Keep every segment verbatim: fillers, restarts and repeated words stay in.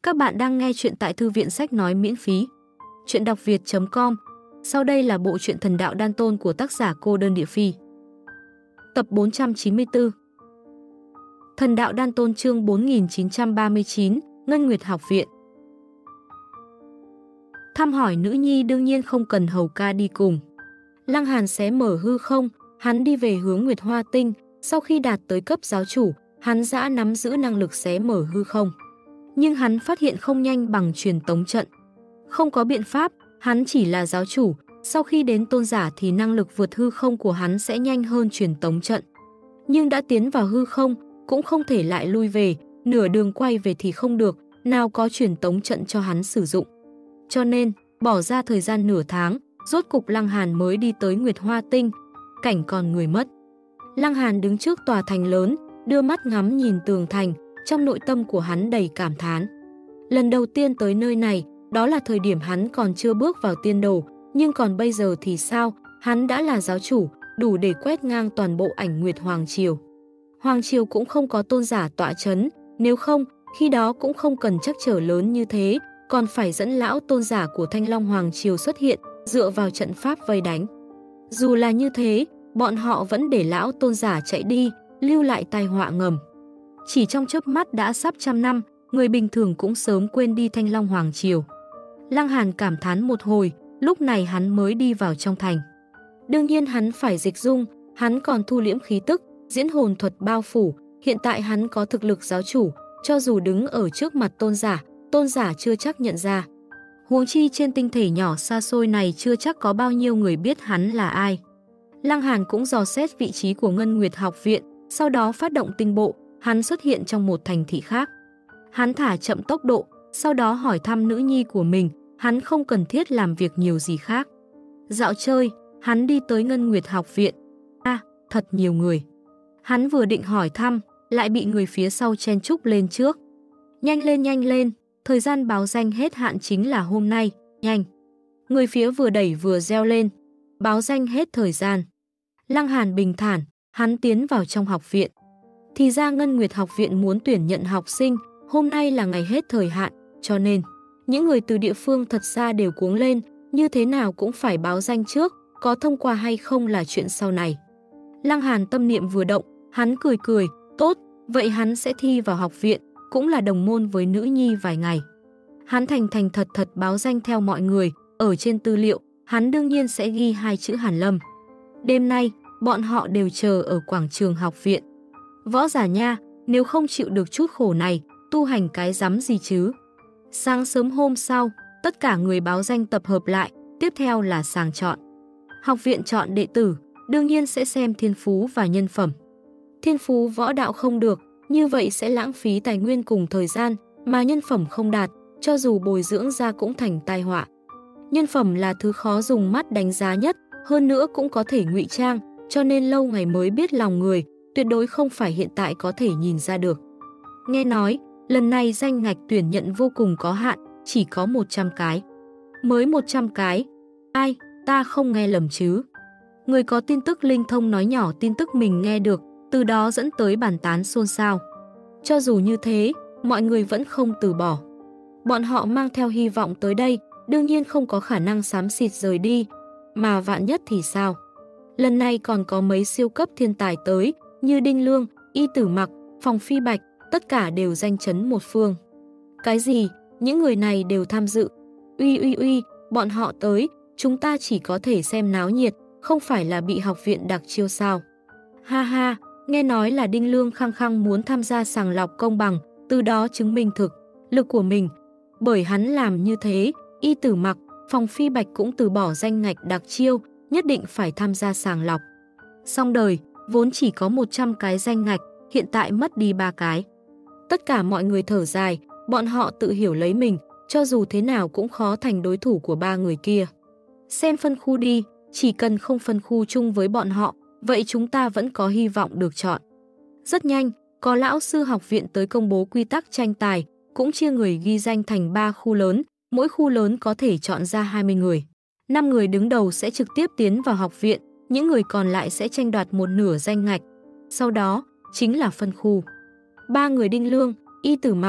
Các bạn đang nghe chuyện tại Thư viện Sách Nói miễn phí. Chuyện đọc việt chấm com. Sau đây là bộ truyện Thần Đạo Đan Tôn của tác giả Cô Đơn Địa Phi. Tập bốn trăm chín mươi tư. Thần Đạo Đan Tôn chương bốn nghìn chín trăm ba mươi chín, Ngân Nguyệt Học Viện. Thăm hỏi nữ nhi đương nhiên không cần hầu ca đi cùng. Lăng Hàn xé mở hư không, hắn đi về hướng Nguyệt Hoa Tinh. Sau khi đạt tới cấp giáo chủ, hắn đã nắm giữ năng lực xé mở hư không. Nhưng hắn phát hiện không nhanh bằng truyền tống trận. Không có biện pháp, hắn chỉ là giáo chủ, sau khi đến tôn giả thì năng lực vượt hư không của hắn sẽ nhanh hơn truyền tống trận. Nhưng đã tiến vào hư không, cũng không thể lại lui về, nửa đường quay về thì không được, nào có truyền tống trận cho hắn sử dụng. Cho nên, bỏ ra thời gian nửa tháng, rốt cục Lăng Hàn mới đi tới Nguyệt Hoa Tinh, cảnh còn người mất. Lăng Hàn đứng trước tòa thành lớn, đưa mắt ngắm nhìn tường thành, trong nội tâm của hắn đầy cảm thán. Lần đầu tiên tới nơi này, đó là thời điểm hắn còn chưa bước vào tiên đồ, nhưng còn bây giờ thì sao, hắn đã là giáo chủ, đủ để quét ngang toàn bộ Ảnh Nguyệt Hoàng Triều. Hoàng Triều cũng không có tôn giả tọa chấn, nếu không, khi đó cũng không cần trắc trở lớn như thế, còn phải dẫn lão tôn giả của Thanh Long Hoàng Triều xuất hiện, dựa vào trận pháp vây đánh. Dù là như thế, bọn họ vẫn để lão tôn giả chạy đi, lưu lại tai họa ngầm. Chỉ trong chớp mắt đã sắp trăm năm, người bình thường cũng sớm quên đi Thanh Long Hoàng Triều. Lăng Hàn cảm thán một hồi, lúc này hắn mới đi vào trong thành. Đương nhiên hắn phải dịch dung, hắn còn thu liễm khí tức, diễn hồn thuật bao phủ, hiện tại hắn có thực lực giáo chủ, cho dù đứng ở trước mặt tôn giả, tôn giả chưa chắc nhận ra. Huống chi trên tinh thể nhỏ xa xôi này chưa chắc có bao nhiêu người biết hắn là ai. Lăng Hàn cũng dò xét vị trí của Ngân Nguyệt Học Viện, sau đó phát động tinh bộ, hắn xuất hiện trong một thành thị khác. Hắn thả chậm tốc độ, sau đó hỏi thăm nữ nhi của mình, hắn không cần thiết làm việc nhiều gì khác. Dạo chơi, hắn đi tới Ngân Nguyệt Học Viện. À, thật nhiều người. Hắn vừa định hỏi thăm, lại bị người phía sau chen chúc lên trước. Nhanh lên nhanh lên, thời gian báo danh hết hạn chính là hôm nay, nhanh. Người phía vừa đẩy vừa reo lên, báo danh hết thời gian. Lăng Hàn bình thản, hắn tiến vào trong học viện. Thì ra Ngân Nguyệt Học Viện muốn tuyển nhận học sinh, hôm nay là ngày hết thời hạn, cho nên những người từ địa phương thật ra đều cuống lên, như thế nào cũng phải báo danh trước, có thông qua hay không là chuyện sau này. Lăng Hàn tâm niệm vừa động, hắn cười cười, tốt, vậy hắn sẽ thi vào học viện, cũng là đồng môn với nữ nhi vài ngày. Hắn thành thành thật thật báo danh theo mọi người, ở trên tư liệu, hắn đương nhiên sẽ ghi hai chữ Hàn Lâm. Đêm nay, bọn họ đều chờ ở quảng trường học viện. Võ giả nha, nếu không chịu được chút khổ này, tu hành cái rắm gì chứ. Sáng sớm hôm sau, tất cả người báo danh tập hợp lại, tiếp theo là sàng chọn. Học viện chọn đệ tử, đương nhiên sẽ xem thiên phú và nhân phẩm. Thiên phú võ đạo không được, như vậy sẽ lãng phí tài nguyên cùng thời gian, mà nhân phẩm không đạt, cho dù bồi dưỡng ra cũng thành tai họa. Nhân phẩm là thứ khó dùng mắt đánh giá nhất, hơn nữa cũng có thể ngụy trang, cho nên lâu ngày mới biết lòng người, tuyệt đối không phải hiện tại có thể nhìn ra được. Nghe nói, lần này danh ngạch tuyển nhận vô cùng có hạn, chỉ có một trăm cái. Mới một trăm cái? Ai, ta không nghe lầm chứ? Người có tin tức linh thông nói nhỏ tin tức mình nghe được, từ đó dẫn tới bàn tán xôn xao. Cho dù như thế, mọi người vẫn không từ bỏ. Bọn họ mang theo hy vọng tới đây, đương nhiên không có khả năng xám xịt rời đi, mà vạn nhất thì sao? Lần này còn có mấy siêu cấp thiên tài tới, như Đinh Lương, Y Tử Mặc, Phòng Phi Bạch, tất cả đều danh chấn một phương. Cái gì? Những người này đều tham dự. Uy uy uy, bọn họ tới, chúng ta chỉ có thể xem náo nhiệt, không phải là bị học viện đặc chiêu sao? Ha ha, nghe nói là Đinh Lương khăng khăng muốn tham gia sàng lọc công bằng, từ đó chứng minh thực lực của mình. Bởi hắn làm như thế, Y Tử Mặc, Phòng Phi Bạch cũng từ bỏ danh ngạch đặc chiêu, nhất định phải tham gia sàng lọc. Xong đời, vốn chỉ có một trăm cái danh ngạch, hiện tại mất đi ba cái. Tất cả mọi người thở dài, bọn họ tự hiểu lấy mình, cho dù thế nào cũng khó thành đối thủ của ba người kia. Xem phân khu đi, chỉ cần không phân khu chung với bọn họ, vậy chúng ta vẫn có hy vọng được chọn. Rất nhanh, có lão sư học viện tới công bố quy tắc tranh tài, cũng chia người ghi danh thành ba khu lớn, mỗi khu lớn có thể chọn ra hai mươi người. năm người đứng đầu sẽ trực tiếp tiến vào học viện, những người còn lại sẽ tranh đoạt một nửa danh ngạch. Sau đó, chính là phân khu. Ba người Đinh Lương, Y Tử Mặc,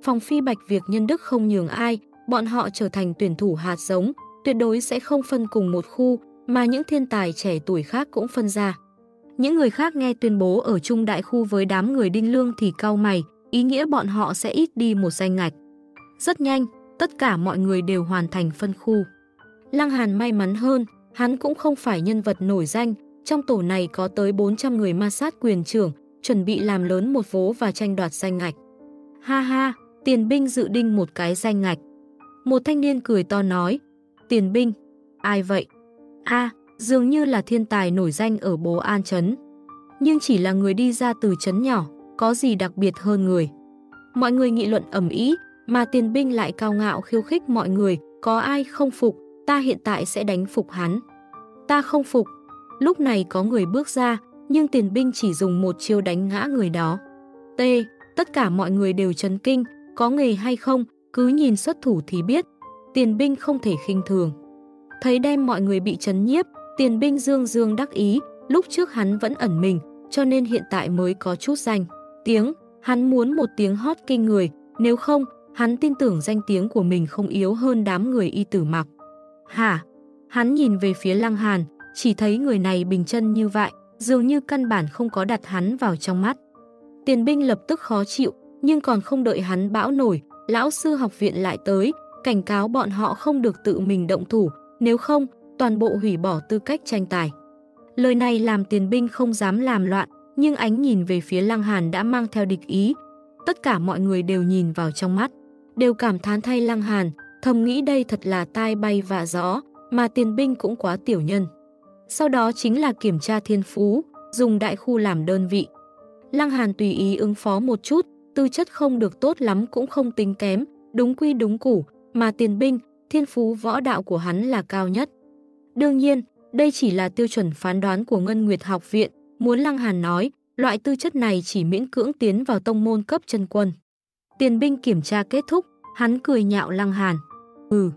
Phòng Phi Bạch việc nhân đức không nhường ai, bọn họ trở thành tuyển thủ hạt giống, tuyệt đối sẽ không phân cùng một khu, mà những thiên tài trẻ tuổi khác cũng phân ra. Những người khác nghe tuyên bố ở chung đại khu với đám người Đinh Lương thì cau mày, ý nghĩa bọn họ sẽ ít đi một danh ngạch. Rất nhanh, tất cả mọi người đều hoàn thành phân khu. Lăng Hàn may mắn hơn, hắn cũng không phải nhân vật nổi danh, trong tổ này có tới bốn trăm người ma sát quyền trưởng, chuẩn bị làm lớn một vố và tranh đoạt danh ngạch. Ha ha, Tiền Binh dự định một cái danh ngạch. Một thanh niên cười to nói, Tiền Binh, ai vậy? A, à, dường như là thiên tài nổi danh ở Bố An Trấn. Nhưng chỉ là người đi ra từ trấn nhỏ, có gì đặc biệt hơn người. Mọi người nghị luận ầm ĩ, mà Tiền Binh lại cao ngạo khiêu khích mọi người, có ai không phục, ta hiện tại sẽ đánh phục hắn. Ta không phục. Lúc này có người bước ra, nhưng Tiền Binh chỉ dùng một chiêu đánh ngã người đó. T. Tất cả mọi người đều chấn kinh, có nghề hay không, cứ nhìn xuất thủ thì biết. Tiền Binh không thể khinh thường. Thấy đem mọi người bị chấn nhiếp, Tiền Binh dương dương đắc ý, lúc trước hắn vẫn ẩn mình, cho nên hiện tại mới có chút danh tiếng. Hắn muốn một tiếng hót kinh người, nếu không, hắn tin tưởng danh tiếng của mình không yếu hơn đám người Y Tử Mặc. Hả? Hắn nhìn về phía Lăng Hàn, chỉ thấy người này bình chân như vậy, dường như căn bản không có đặt hắn vào trong mắt. Tiền Binh lập tức khó chịu, nhưng còn không đợi hắn bão nổi, lão sư học viện lại tới, cảnh cáo bọn họ không được tự mình động thủ, nếu không, toàn bộ hủy bỏ tư cách tranh tài. Lời này làm Tiền Binh không dám làm loạn, nhưng ánh nhìn về phía Lăng Hàn đã mang theo địch ý. Tất cả mọi người đều nhìn vào trong mắt, đều cảm thán thay Lăng Hàn, thầm nghĩ đây thật là tai bay vạ gió, mà Tiền Binh cũng quá tiểu nhân. Sau đó chính là kiểm tra thiên phú, dùng đại khu làm đơn vị. Lăng Hàn tùy ý ứng phó một chút, tư chất không được tốt lắm cũng không tính kém, đúng quy đúng củ, mà Tiền Binh, thiên phú võ đạo của hắn là cao nhất. Đương nhiên, đây chỉ là tiêu chuẩn phán đoán của Ngân Nguyệt học viện, muốn Lăng Hàn nói, loại tư chất này chỉ miễn cưỡng tiến vào tông môn cấp chân quân. Tiền Binh kiểm tra kết thúc, hắn cười nhạo Lăng Hàn. Ừ.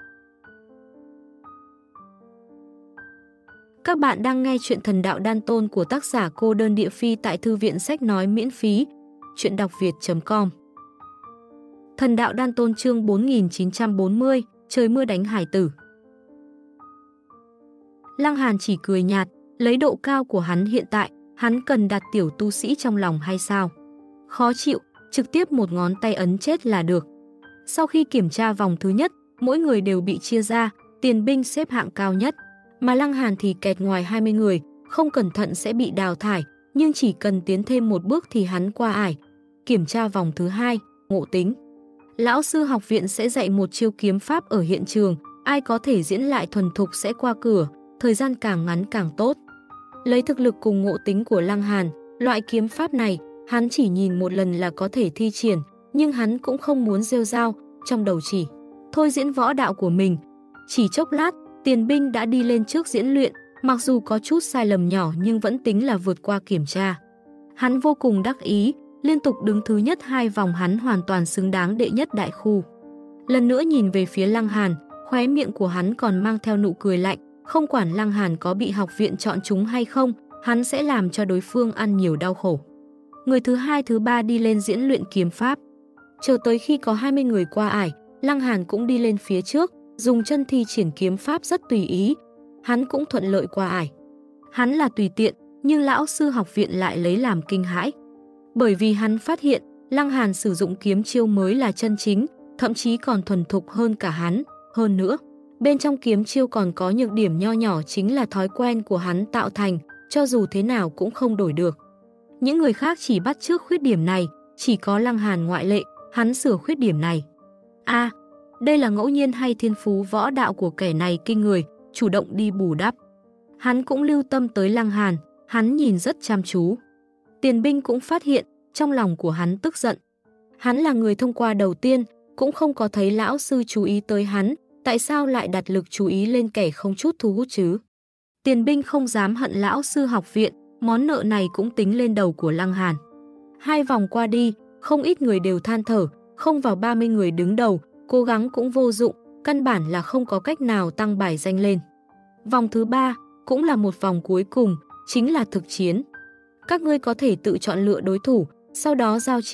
Các bạn đang nghe chuyện Thần Đạo Đan Tôn của tác giả Cô Đơn Địa Phi tại thư viện sách nói miễn phí, chuyện đọc việt chấm com. Thần Đạo Đan Tôn chương bốn nghìn chín trăm bốn mươi, trời mưa đánh hải tử. Lăng Hàn chỉ cười nhạt, lấy độ cao của hắn hiện tại, hắn cần đặt tiểu tu sĩ trong lòng hay sao? Khó chịu, trực tiếp một ngón tay ấn chết là được. Sau khi kiểm tra vòng thứ nhất, mỗi người đều bị chia ra, Tiền Binh xếp hạng cao nhất, mà Lăng Hàn thì kẹt ngoài hai mươi người, không cẩn thận sẽ bị đào thải, nhưng chỉ cần tiến thêm một bước thì hắn qua ải. Kiểm tra vòng thứ hai, ngộ tính. Lão sư học viện sẽ dạy một chiêu kiếm pháp ở hiện trường, ai có thể diễn lại thuần thục sẽ qua cửa, thời gian càng ngắn càng tốt. Lấy thực lực cùng ngộ tính của Lăng Hàn, loại kiếm pháp này, hắn chỉ nhìn một lần là có thể thi triển, nhưng hắn cũng không muốn rêu rao, trong đầu chỉ thôi diễn võ đạo của mình. Chỉ chốc lát, Tiền Binh đã đi lên trước diễn luyện, mặc dù có chút sai lầm nhỏ nhưng vẫn tính là vượt qua kiểm tra. Hắn vô cùng đắc ý, liên tục đứng thứ nhất hai vòng, hắn hoàn toàn xứng đáng đệ nhất đại khu. Lần nữa nhìn về phía Lăng Hàn, khóe miệng của hắn còn mang theo nụ cười lạnh, không quản Lăng Hàn có bị học viện chọn chúng hay không, hắn sẽ làm cho đối phương ăn nhiều đau khổ. Người thứ hai thứ ba đi lên diễn luyện kiếm pháp. Chờ tới khi có hai mươi người qua ải, Lăng Hàn cũng đi lên phía trước, dùng chân thi triển kiếm pháp rất tùy ý. Hắn cũng thuận lợi qua ải. Hắn là tùy tiện, nhưng lão sư học viện lại lấy làm kinh hãi. Bởi vì hắn phát hiện, Lăng Hàn sử dụng kiếm chiêu mới là chân chính, thậm chí còn thuần thục hơn cả hắn. Hơn nữa, bên trong kiếm chiêu còn có nhược điểm nho nhỏ chính là thói quen của hắn tạo thành, cho dù thế nào cũng không đổi được. Những người khác chỉ bắt chước khuyết điểm này, chỉ có Lăng Hàn ngoại lệ, hắn sửa khuyết điểm này. A, à, đây là ngẫu nhiên hay thiên phú võ đạo của kẻ này kinh người, chủ động đi bù đắp. Hắn cũng lưu tâm tới Lăng Hàn, hắn nhìn rất chăm chú. Tiền Binh cũng phát hiện, trong lòng của hắn tức giận. Hắn là người thông qua đầu tiên, cũng không có thấy lão sư chú ý tới hắn, tại sao lại đặt lực chú ý lên kẻ không chút thu hút chứ? Tiền Binh không dám hận lão sư học viện, món nợ này cũng tính lên đầu của Lăng Hàn. Hai vòng qua đi, không ít người đều than thở, không vào ba mươi người đứng đầu, cố gắng cũng vô dụng, căn bản là không có cách nào tăng bài danh lên. Vòng thứ ba, cũng là một vòng cuối cùng, chính là thực chiến. Các ngươi có thể tự chọn lựa đối thủ, sau đó giao chiến,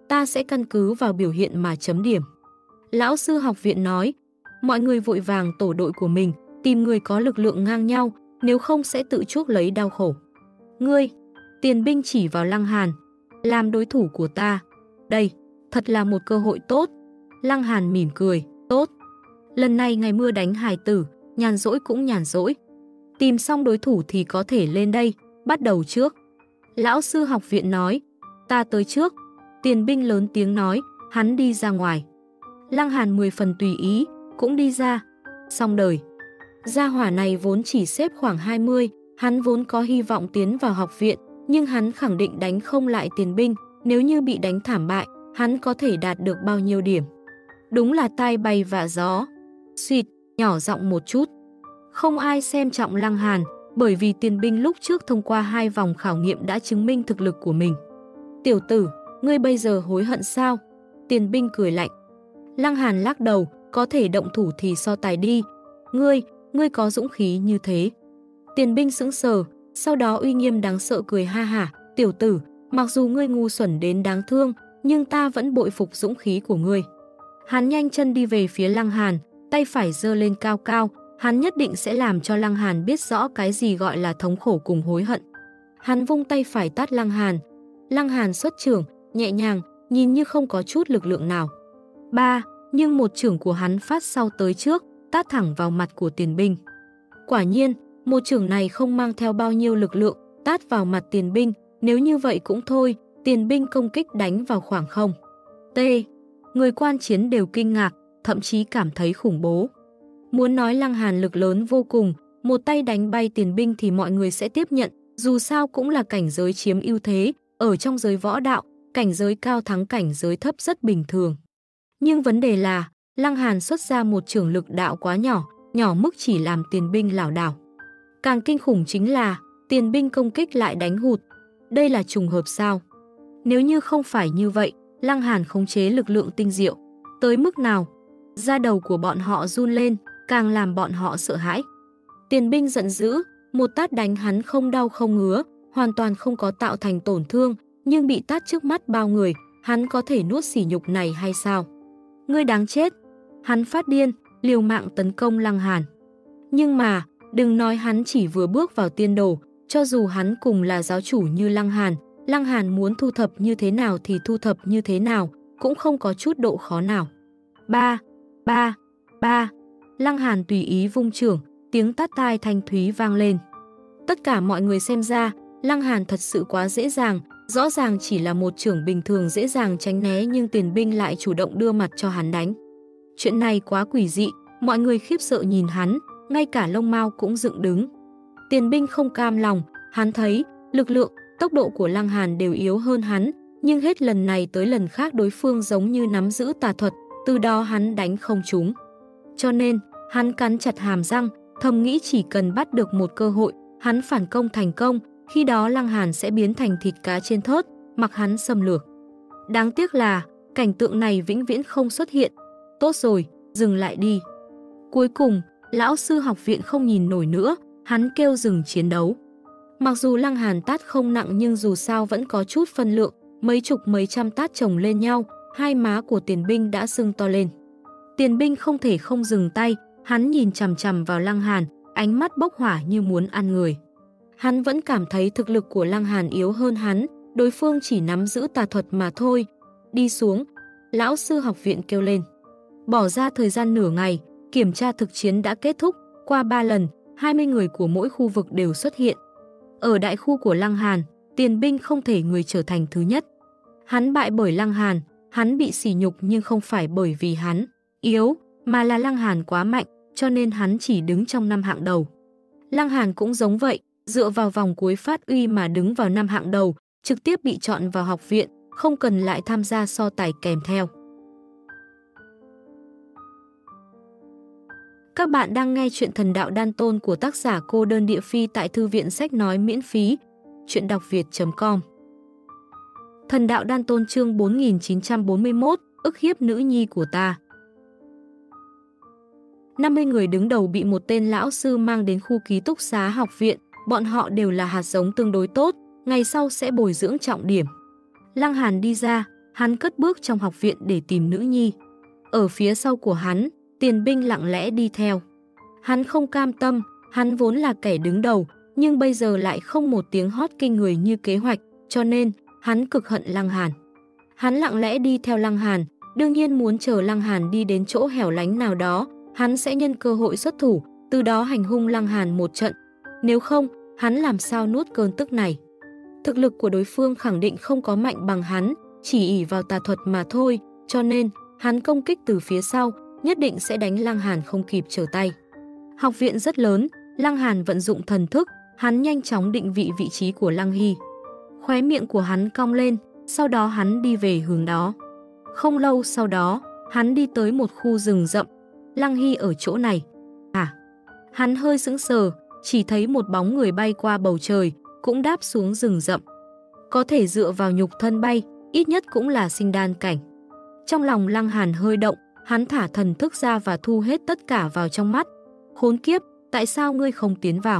ta sẽ căn cứ vào biểu hiện mà chấm điểm. Lão sư học viện nói, mọi người vội vàng tổ đội của mình, tìm người có lực lượng ngang nhau, nếu không sẽ tự chuốc lấy đau khổ. Ngươi, Tiền binh chỉ vào Lăng Hàn, làm đối thủ của ta. Đây, thật là một cơ hội tốt. Lăng Hàn mỉm cười, tốt. Lần này ngày mưa đánh hài tử, nhàn rỗi cũng nhàn rỗi. Tìm xong đối thủ thì có thể lên đây, bắt đầu trước. Lão sư học viện nói, ta tới trước. Tiền binh lớn tiếng nói, hắn đi ra ngoài. Lăng Hàn mười phần tùy ý, cũng đi ra. Xong đời. Gia hỏa này vốn chỉ xếp khoảng hai mươi, hắn vốn có hy vọng tiến vào học viện, nhưng hắn khẳng định đánh không lại Tiền binh, nếu như bị đánh thảm bại, hắn có thể đạt được bao nhiêu điểm. Đúng là tai bay vạ gió. Xuyệt, nhỏ giọng một chút. Không ai xem trọng Lăng Hàn, bởi vì Tiền binh lúc trước thông qua hai vòng khảo nghiệm đã chứng minh thực lực của mình. Tiểu tử, ngươi bây giờ hối hận sao? Tiền binh cười lạnh. Lăng Hàn lắc đầu, có thể động thủ thì so tài đi. Ngươi, ngươi có dũng khí như thế. Tiền binh sững sờ, sau đó uy nghiêm đáng sợ cười ha hả. Tiểu tử, mặc dù ngươi ngu xuẩn đến đáng thương, nhưng ta vẫn bội phục dũng khí của ngươi. Hắn nhanh chân đi về phía Lăng Hàn, tay phải giơ lên cao cao, hắn nhất định sẽ làm cho Lăng Hàn biết rõ cái gì gọi là thống khổ cùng hối hận. Hắn vung tay phải tát Lăng Hàn. Lăng Hàn xuất chưởng, nhẹ nhàng, nhìn như không có chút lực lượng nào. Ba, nhưng một chưởng của hắn phát sau tới trước, tát thẳng vào mặt của Tiền binh. Quả nhiên, một chưởng này không mang theo bao nhiêu lực lượng, tát vào mặt Tiền binh, nếu như vậy cũng thôi, Tiền binh công kích đánh vào khoảng không. T. Người quan chiến đều kinh ngạc, thậm chí cảm thấy khủng bố. Muốn nói Lăng Hàn lực lớn vô cùng, một tay đánh bay Tiền binh thì mọi người sẽ tiếp nhận, dù sao cũng là cảnh giới chiếm ưu thế, ở trong giới võ đạo, cảnh giới cao thắng cảnh giới thấp rất bình thường. Nhưng vấn đề là, Lăng Hàn xuất ra một chưởng lực đạo quá nhỏ, nhỏ mức chỉ làm Tiền binh lảo đảo. Càng kinh khủng chính là, Tiền binh công kích lại đánh hụt. Đây là trùng hợp sao? Nếu như không phải như vậy, Lăng Hàn khống chế lực lượng tinh diệu. Tới mức nào? Da đầu của bọn họ run lên, càng làm bọn họ sợ hãi. Tiền binh giận dữ, một tát đánh hắn không đau không ngứa, hoàn toàn không có tạo thành tổn thương, nhưng bị tát trước mắt bao người, hắn có thể nuốt sỉ nhục này hay sao? Ngươi đáng chết! Hắn phát điên, liều mạng tấn công Lăng Hàn. Nhưng mà, đừng nói hắn chỉ vừa bước vào tiên đồ, cho dù hắn cùng là giáo chủ như Lăng Hàn, Lăng Hàn muốn thu thập như thế nào thì thu thập như thế nào, cũng không có chút độ khó nào. Ba, ba, ba, Lăng Hàn tùy ý vung chưởng, tiếng tát tai thanh thúy vang lên. Tất cả mọi người xem ra, Lăng Hàn thật sự quá dễ dàng, rõ ràng chỉ là một chưởng bình thường dễ dàng tránh né nhưng Tiền binh lại chủ động đưa mặt cho hắn đánh. Chuyện này quá quỷ dị, mọi người khiếp sợ nhìn hắn, ngay cả lông mao cũng dựng đứng. Tiền binh không cam lòng, hắn thấy lực lượng, tốc độ của Lăng Hàn đều yếu hơn hắn, nhưng hết lần này tới lần khác đối phương giống như nắm giữ tà thuật, từ đó hắn đánh không trúng. Cho nên, hắn cắn chặt hàm răng, thầm nghĩ chỉ cần bắt được một cơ hội, hắn phản công thành công, khi đó Lăng Hàn sẽ biến thành thịt cá trên thớt, mặc hắn xâm lược. Đáng tiếc là, cảnh tượng này vĩnh viễn không xuất hiện. Tốt rồi, dừng lại đi. Cuối cùng, lão sư học viện không nhìn nổi nữa, hắn kêu dừng chiến đấu. Mặc dù Lăng Hàn tát không nặng nhưng dù sao vẫn có chút phân lượng, mấy chục mấy trăm tát chồng lên nhau, hai má của Tiền binh đã sưng to lên. Tiền binh không thể không dừng tay, hắn nhìn chằm chằm vào Lăng Hàn, ánh mắt bốc hỏa như muốn ăn người. Hắn vẫn cảm thấy thực lực của Lăng Hàn yếu hơn hắn, đối phương chỉ nắm giữ tà thuật mà thôi. Đi xuống, lão sư học viện kêu lên. Bỏ ra thời gian nửa ngày, kiểm tra thực chiến đã kết thúc, qua ba lần, hai mươi người của mỗi khu vực đều xuất hiện. Ở đại khu của Lăng Hàn, Tiền binh không thể người trở thành thứ nhất. Hắn bại bởi Lăng Hàn, hắn bị sỉ nhục nhưng không phải bởi vì hắn yếu, mà là Lăng Hàn quá mạnh, cho nên hắn chỉ đứng trong năm hạng đầu. Lăng Hàn cũng giống vậy, dựa vào vòng cuối phát uy mà đứng vào năm hạng đầu, trực tiếp bị chọn vào học viện, không cần lại tham gia so tài kèm theo. Các bạn đang nghe chuyện Thần Đạo Đan Tôn của tác giả Cô Đơn Địa Phi tại thư viện sách nói miễn phí, chuyện đọc việt chấm com. Thần Đạo Đan Tôn chương bốn nghìn chín trăm bốn mươi mốt, ức hiếp nữ nhi của ta. năm mươi người đứng đầu bị một tên lão sư mang đến khu ký túc xá học viện, bọn họ đều là hạt giống tương đối tốt, ngày sau sẽ bồi dưỡng trọng điểm. Lăng Hàn đi ra, hắn cất bước trong học viện để tìm nữ nhi. Ở phía sau của hắn, Tiền binh lặng lẽ đi theo. Hắn không cam tâm, hắn vốn là kẻ đứng đầu, nhưng bây giờ lại không một tiếng hót kinh người như kế hoạch, cho nên hắn cực hận Lăng Hàn. Hắn lặng lẽ đi theo Lăng Hàn, đương nhiên muốn chờ Lăng Hàn đi đến chỗ hẻo lánh nào đó, hắn sẽ nhân cơ hội xuất thủ, từ đó hành hung Lăng Hàn một trận. Nếu không, hắn làm sao nuốt cơn tức này. Thực lực của đối phương khẳng định không có mạnh bằng hắn, chỉ ỷ vào tà thuật mà thôi, cho nên hắn công kích từ phía sau, nhất định sẽ đánh Lăng Hàn không kịp trở tay. Học viện rất lớn, Lăng Hàn vận dụng thần thức, hắn nhanh chóng định vị vị trí của Lăng Hy. Khóe miệng của hắn cong lên, sau đó hắn đi về hướng đó. Không lâu sau đó, hắn đi tới một khu rừng rậm. Lăng Hy ở chỗ này. À, hắn hơi sững sờ, chỉ thấy một bóng người bay qua bầu trời, cũng đáp xuống rừng rậm. Có thể dựa vào nhục thân bay, ít nhất cũng là sinh đan cảnh. Trong lòng Lăng Hàn hơi động, hắn thả thần thức ra và thu hết tất cả vào trong mắt. Khốn kiếp, tại sao ngươi không tiến vào?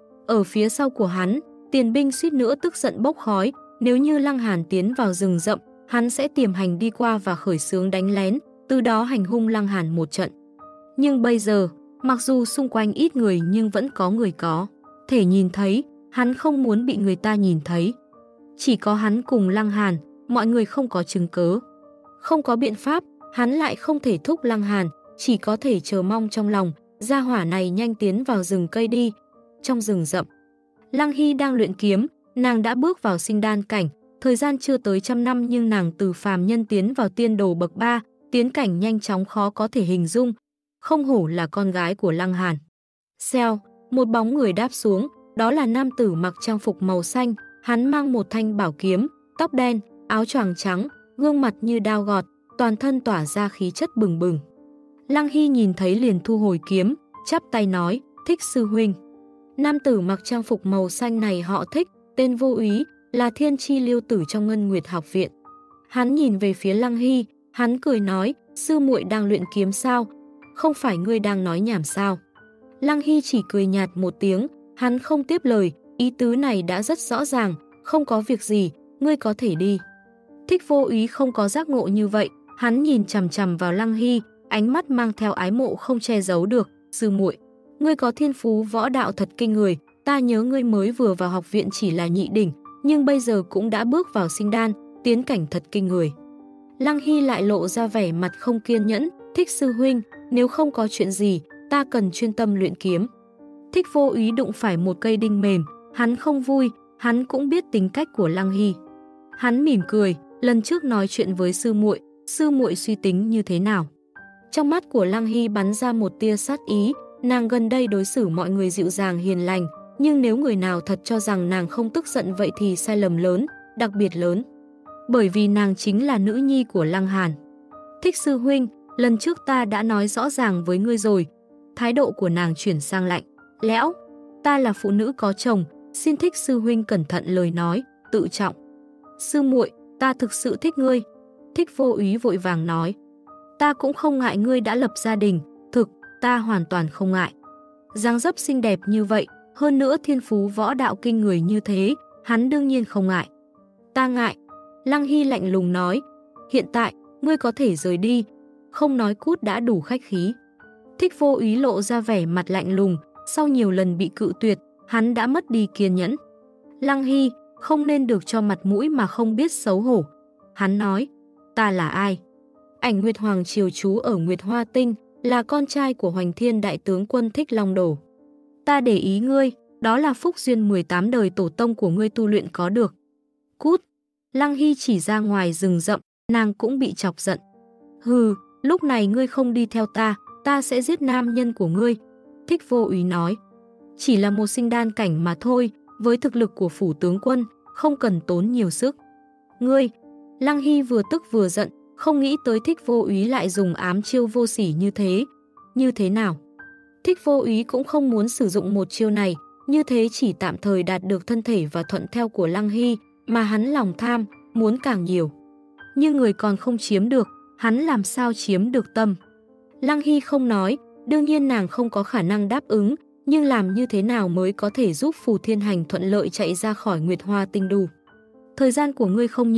Ở phía sau của hắn, Tiền binh suýt nữa tức giận bốc khói, nếu như Lăng Hàn tiến vào rừng rậm, hắn sẽ tiềm hành đi qua và khởi xướng đánh lén, từ đó hành hung Lăng Hàn một trận. Nhưng bây giờ, mặc dù xung quanh ít người nhưng vẫn có người có thể nhìn thấy, hắn không muốn bị người ta nhìn thấy. Chỉ có hắn cùng Lăng Hàn, mọi người không có chứng cớ. Không có biện pháp, hắn lại không thể thúc Lăng Hàn, chỉ có thể chờ mong trong lòng, gia hỏa này nhanh tiến vào rừng cây đi. Trong rừng rậm, Lăng Hy đang luyện kiếm, nàng đã bước vào sinh đan cảnh, thời gian chưa tới trăm năm nhưng nàng từ phàm nhân tiến vào tiên đồ bậc ba, tiến cảnh nhanh chóng khó có thể hình dung, không hổ là con gái của Lăng Hàn. Xèo, một bóng người đáp xuống, đó là nam tử mặc trang phục màu xanh, hắn mang một thanh bảo kiếm, tóc đen, áo choàng trắng, gương mặt như đao gọt, toàn thân tỏa ra khí chất bừng bừng. Lăng Hy nhìn thấy liền thu hồi kiếm, chắp tay nói, Thích sư huynh. Nam tử mặc trang phục màu xanh này họ Thích, tên Vô Úy, là thiên chi lưu tử trong Ngân Nguyệt học viện. Hắn nhìn về phía Lăng Hy, hắn cười nói, sư muội đang luyện kiếm sao? Không phải ngươi đang nói nhảm sao? Lăng Hy chỉ cười nhạt một tiếng, hắn không tiếp lời, ý tứ này đã rất rõ ràng, không có việc gì, ngươi có thể đi. Thích Vô Úy không có giác ngộ như vậy, hắn nhìn chằm chằm vào Lăng Hy, ánh mắt mang theo ái mộ không che giấu được, sư muội, ngươi có thiên phú võ đạo thật kinh người, ta nhớ ngươi mới vừa vào học viện chỉ là nhị đỉnh, nhưng bây giờ cũng đã bước vào sinh đan, tiến cảnh thật kinh người. Lăng Hy lại lộ ra vẻ mặt không kiên nhẫn, Thích sư huynh, nếu không có chuyện gì, ta cần chuyên tâm luyện kiếm. Thích Vô Úy đụng phải một cây đinh mềm, hắn không vui, hắn cũng biết tính cách của Lăng Hy. Hắn mỉm cười, lần trước nói chuyện với sư muội, sư muội suy tính như thế nào? Trong mắt của Lăng Hy bắn ra một tia sát ý, nàng gần đây đối xử mọi người dịu dàng hiền lành, nhưng nếu người nào thật cho rằng nàng không tức giận vậy thì sai lầm lớn, đặc biệt lớn. Bởi vì nàng chính là nữ nhi của Lăng Hàn. Thích sư huynh, lần trước ta đã nói rõ ràng với ngươi rồi. Thái độ của nàng chuyển sang lạnh, lẽo. Ta là phụ nữ có chồng, xin Thích sư huynh cẩn thận lời nói, tự trọng. Sư muội, ta thực sự thích ngươi. Thích Vô Úy vội vàng nói. Ta cũng không ngại ngươi đã lập gia đình, thực, ta hoàn toàn không ngại. Dáng dấp xinh đẹp như vậy, hơn nữa thiên phú võ đạo kinh người như thế, hắn đương nhiên không ngại. Ta ngại. Lăng Hy lạnh lùng nói, hiện tại, ngươi có thể rời đi, không nói cút đã đủ khách khí. Thích Vô Úy lộ ra vẻ mặt lạnh lùng, sau nhiều lần bị cự tuyệt, hắn đã mất đi kiên nhẫn. Lăng Hy, không nên được cho mặt mũi mà không biết xấu hổ. Hắn nói, ta là ai? Ảnh Nguyệt Hoàng triều trú ở Nguyệt Hoa Tinh, là con trai của Hoành Thiên đại tướng quân Thích Long Đồ. Ta để ý ngươi, đó là phúc duyên mười tám đời tổ tông của ngươi tu luyện có được. Cút! Lăng Hy chỉ ra ngoài rừng rậm, nàng cũng bị chọc giận. Hừ, lúc này ngươi không đi theo ta, ta sẽ giết nam nhân của ngươi. Thích Vô Úy nói. Chỉ là một sinh đan cảnh mà thôi, với thực lực của phủ tướng quân, không cần tốn nhiều sức. Ngươi! Lăng Hy vừa tức vừa giận, không nghĩ tới Thích Vô Úy lại dùng ám chiêu vô sỉ như thế. Như thế nào? Thích Vô Úy cũng không muốn sử dụng một chiêu này, như thế chỉ tạm thời đạt được thân thể và thuận theo của Lăng Hy, mà hắn lòng tham, muốn càng nhiều. Nhưng người còn không chiếm được, hắn làm sao chiếm được tâm? Lăng Hy không nói, đương nhiên nàng không có khả năng đáp ứng, nhưng làm như thế nào mới có thể giúp Phù Thiên Hành thuận lợi chạy ra khỏi Nguyệt Hoa Tinh Đu? Thời gian của ngươi không nhiều,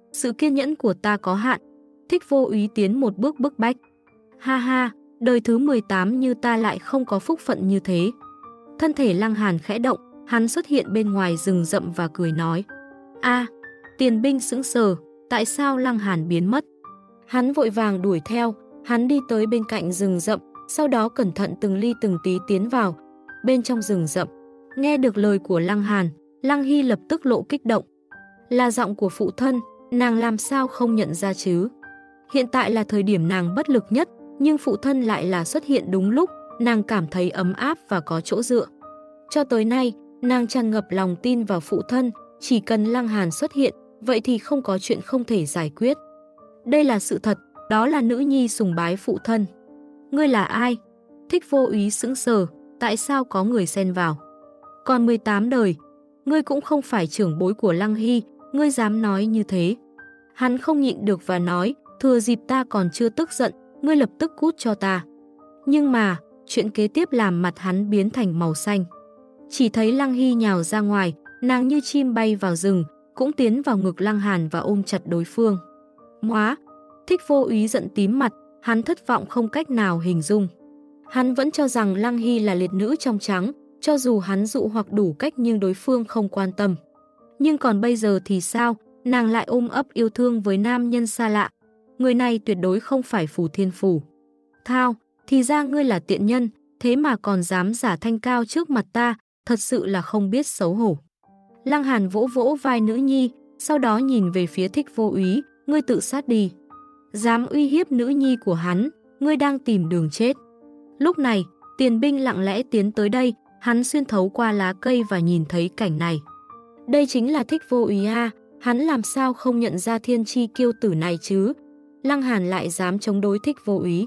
Sự kiên nhẫn của ta có hạn. Thích Vô Úy tiến một bước bức bách. Ha ha, đời thứ mười tám như ta lại không có phúc phận như thế. Thân thể Lăng Hàn khẽ động, hắn xuất hiện bên ngoài rừng rậm và cười nói. A, Tiền Binh sững sờ, tại sao Lăng Hàn biến mất? Hắn vội vàng đuổi theo, hắn đi tới bên cạnh rừng rậm, sau đó cẩn thận từng ly từng tí tiến vào. Bên trong rừng rậm, nghe được lời của Lăng Hàn, Lăng Hy lập tức lộ kích động. Là giọng của phụ thân, nàng làm sao không nhận ra chứ? Hiện tại là thời điểm nàng bất lực nhất, nhưng phụ thân lại là xuất hiện đúng lúc, nàng cảm thấy ấm áp và có chỗ dựa. Cho tới nay, nàng tràn ngập lòng tin vào phụ thân, chỉ cần Lăng Hàn xuất hiện, vậy thì không có chuyện không thể giải quyết. Đây là sự thật, đó là nữ nhi sùng bái phụ thân. Ngươi là ai? Thích Vô Úy sững sờ, tại sao có người xen vào? Còn mười tám đời, ngươi cũng không phải trưởng bối của Lăng Hy, ngươi dám nói như thế. Hắn không nhịn được và nói, thừa dịp ta còn chưa tức giận, ngươi lập tức cút cho ta. Nhưng mà, chuyện kế tiếp làm mặt hắn biến thành màu xanh. Chỉ thấy Lăng Hy nhào ra ngoài, nàng như chim bay vào rừng, cũng tiến vào ngực Lăng Hàn và ôm chặt đối phương. Móa! Thích Vô Úy giận tím mặt, hắn thất vọng không cách nào hình dung. Hắn vẫn cho rằng Lăng Hy là liệt nữ trong trắng, cho dù hắn dụ hoặc đủ cách nhưng đối phương không quan tâm. Nhưng còn bây giờ thì sao? Nàng lại ôm ấp yêu thương với nam nhân xa lạ. Người này tuyệt đối không phải Phù Thiên Phủ. Thao, thì ra ngươi là tiện nhân, thế mà còn dám giả thanh cao trước mặt ta, thật sự là không biết xấu hổ. Lăng Hàn vỗ vỗ vai nữ nhi, sau đó nhìn về phía Thích Vô Úy, ngươi tự sát đi. Dám uy hiếp nữ nhi của hắn, ngươi đang tìm đường chết. Lúc này, Tiền Binh lặng lẽ tiến tới đây, hắn xuyên thấu qua lá cây và nhìn thấy cảnh này. Đây chính là Thích Vô Úy a, hắn làm sao không nhận ra thiên chi kiêu tử này chứ? Lăng Hàn lại dám chống đối Thích Vô Úy.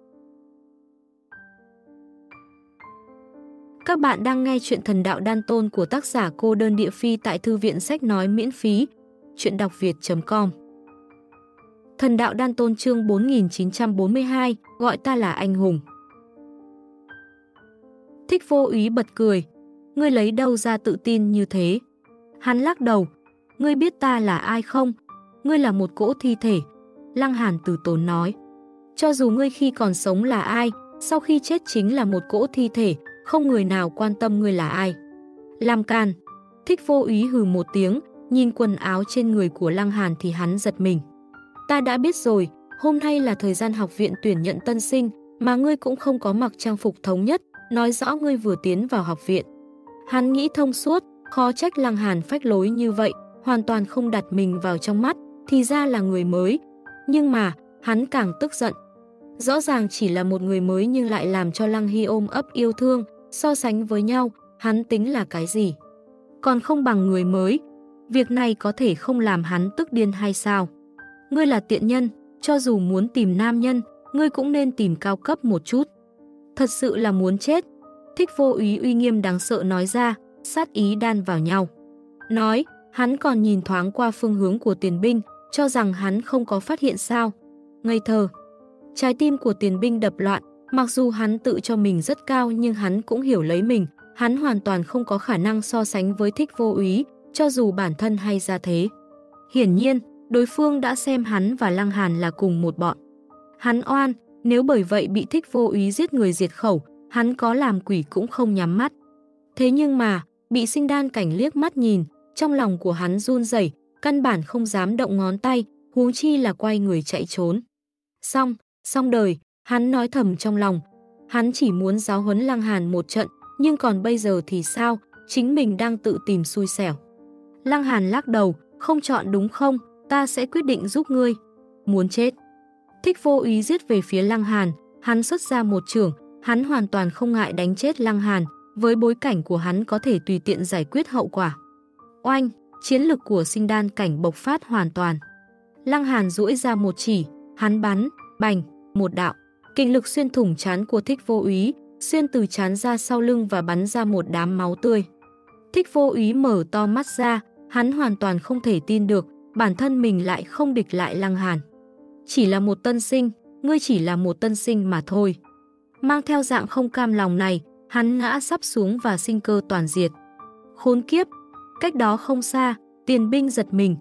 Các bạn đang nghe chuyện Thần Đạo Đan Tôn của tác giả Cô Đơn Địa Phi tại thư viện sách nói miễn phí, chuyện đọc việt chấm com. Thần Đạo Đan Tôn chương bốn nghìn chín trăm bốn mươi hai, gọi ta là anh hùng. Thích Vô Úy bật cười, ngươi lấy đâu ra tự tin như thế? Hắn lắc đầu, ngươi biết ta là ai không? Ngươi là một cỗ thi thể. Lăng Hàn từ tốn nói, cho dù ngươi khi còn sống là ai, sau khi chết chính là một cỗ thi thể, không người nào quan tâm ngươi là ai. Làm càn. Thích Vô Úy hừ một tiếng, nhìn quần áo trên người của Lăng Hàn thì hắn giật mình. Ta đã biết rồi, hôm nay là thời gian học viện tuyển nhận tân sinh, mà ngươi cũng không có mặc trang phục thống nhất, nói rõ ngươi vừa tiến vào học viện. Hắn nghĩ thông suốt, khó trách Lăng Hàn phách lối như vậy, hoàn toàn không đặt mình vào trong mắt, thì ra là người mới. Nhưng mà, hắn càng tức giận. Rõ ràng chỉ là một người mới nhưng lại làm cho Lăng Hy ôm ấp yêu thương, so sánh với nhau, hắn tính là cái gì? Còn không bằng người mới. Việc này có thể không làm hắn tức điên hay sao? Ngươi là tiện nhân, cho dù muốn tìm nam nhân, ngươi cũng nên tìm cao cấp một chút. Thật sự là muốn chết. Thích Vô Úy uy nghiêm đáng sợ nói ra, sát ý đan vào nhau. Nói, hắn còn nhìn thoáng qua phương hướng của Tiền Binh, cho rằng hắn không có phát hiện sao. Ngây thơ. Trái tim của Tiền Binh đập loạn, mặc dù hắn tự cho mình rất cao nhưng hắn cũng hiểu lấy mình, hắn hoàn toàn không có khả năng so sánh với Thích Vô Úy, cho dù bản thân hay ra thế. Hiển nhiên, đối phương đã xem hắn và Lăng Hàn là cùng một bọn. Hắn oan, nếu bởi vậy bị Thích Vô Úy giết người diệt khẩu, hắn có làm quỷ cũng không nhắm mắt. Thế nhưng mà, bị Sinh Đan Cảnh liếc mắt nhìn, trong lòng của hắn run rẩy, căn bản không dám động ngón tay, huống chi là quay người chạy trốn. Xong, xong đời, hắn nói thầm trong lòng. Hắn chỉ muốn giáo huấn Lăng Hàn một trận, nhưng còn bây giờ thì sao, chính mình đang tự tìm xui xẻo. Lăng Hàn lắc đầu, không chọn đúng không, ta sẽ quyết định giúp ngươi. Muốn chết. Thích Vô Úy giết về phía Lăng Hàn, hắn xuất ra một chưởng, hắn hoàn toàn không ngại đánh chết Lăng Hàn, với bối cảnh của hắn có thể tùy tiện giải quyết hậu quả. Oanh, chiến lực của Sinh Đan Cảnh bộc phát hoàn toàn. Lăng Hàn duỗi ra một chỉ, hắn bắn, bành, một đạo. Kình lực xuyên thủng trán của Thích Vô Úy, xuyên từ trán ra sau lưng và bắn ra một đám máu tươi. Thích Vô Úy mở to mắt ra, hắn hoàn toàn không thể tin được, bản thân mình lại không địch lại Lăng Hàn. Chỉ là một tân sinh, ngươi chỉ là một tân sinh mà thôi. Mang theo dạng không cam lòng này, hắn ngã sắp xuống và sinh cơ toàn diệt. Khốn kiếp! Cách đó không xa, Tiền Binh giật mình.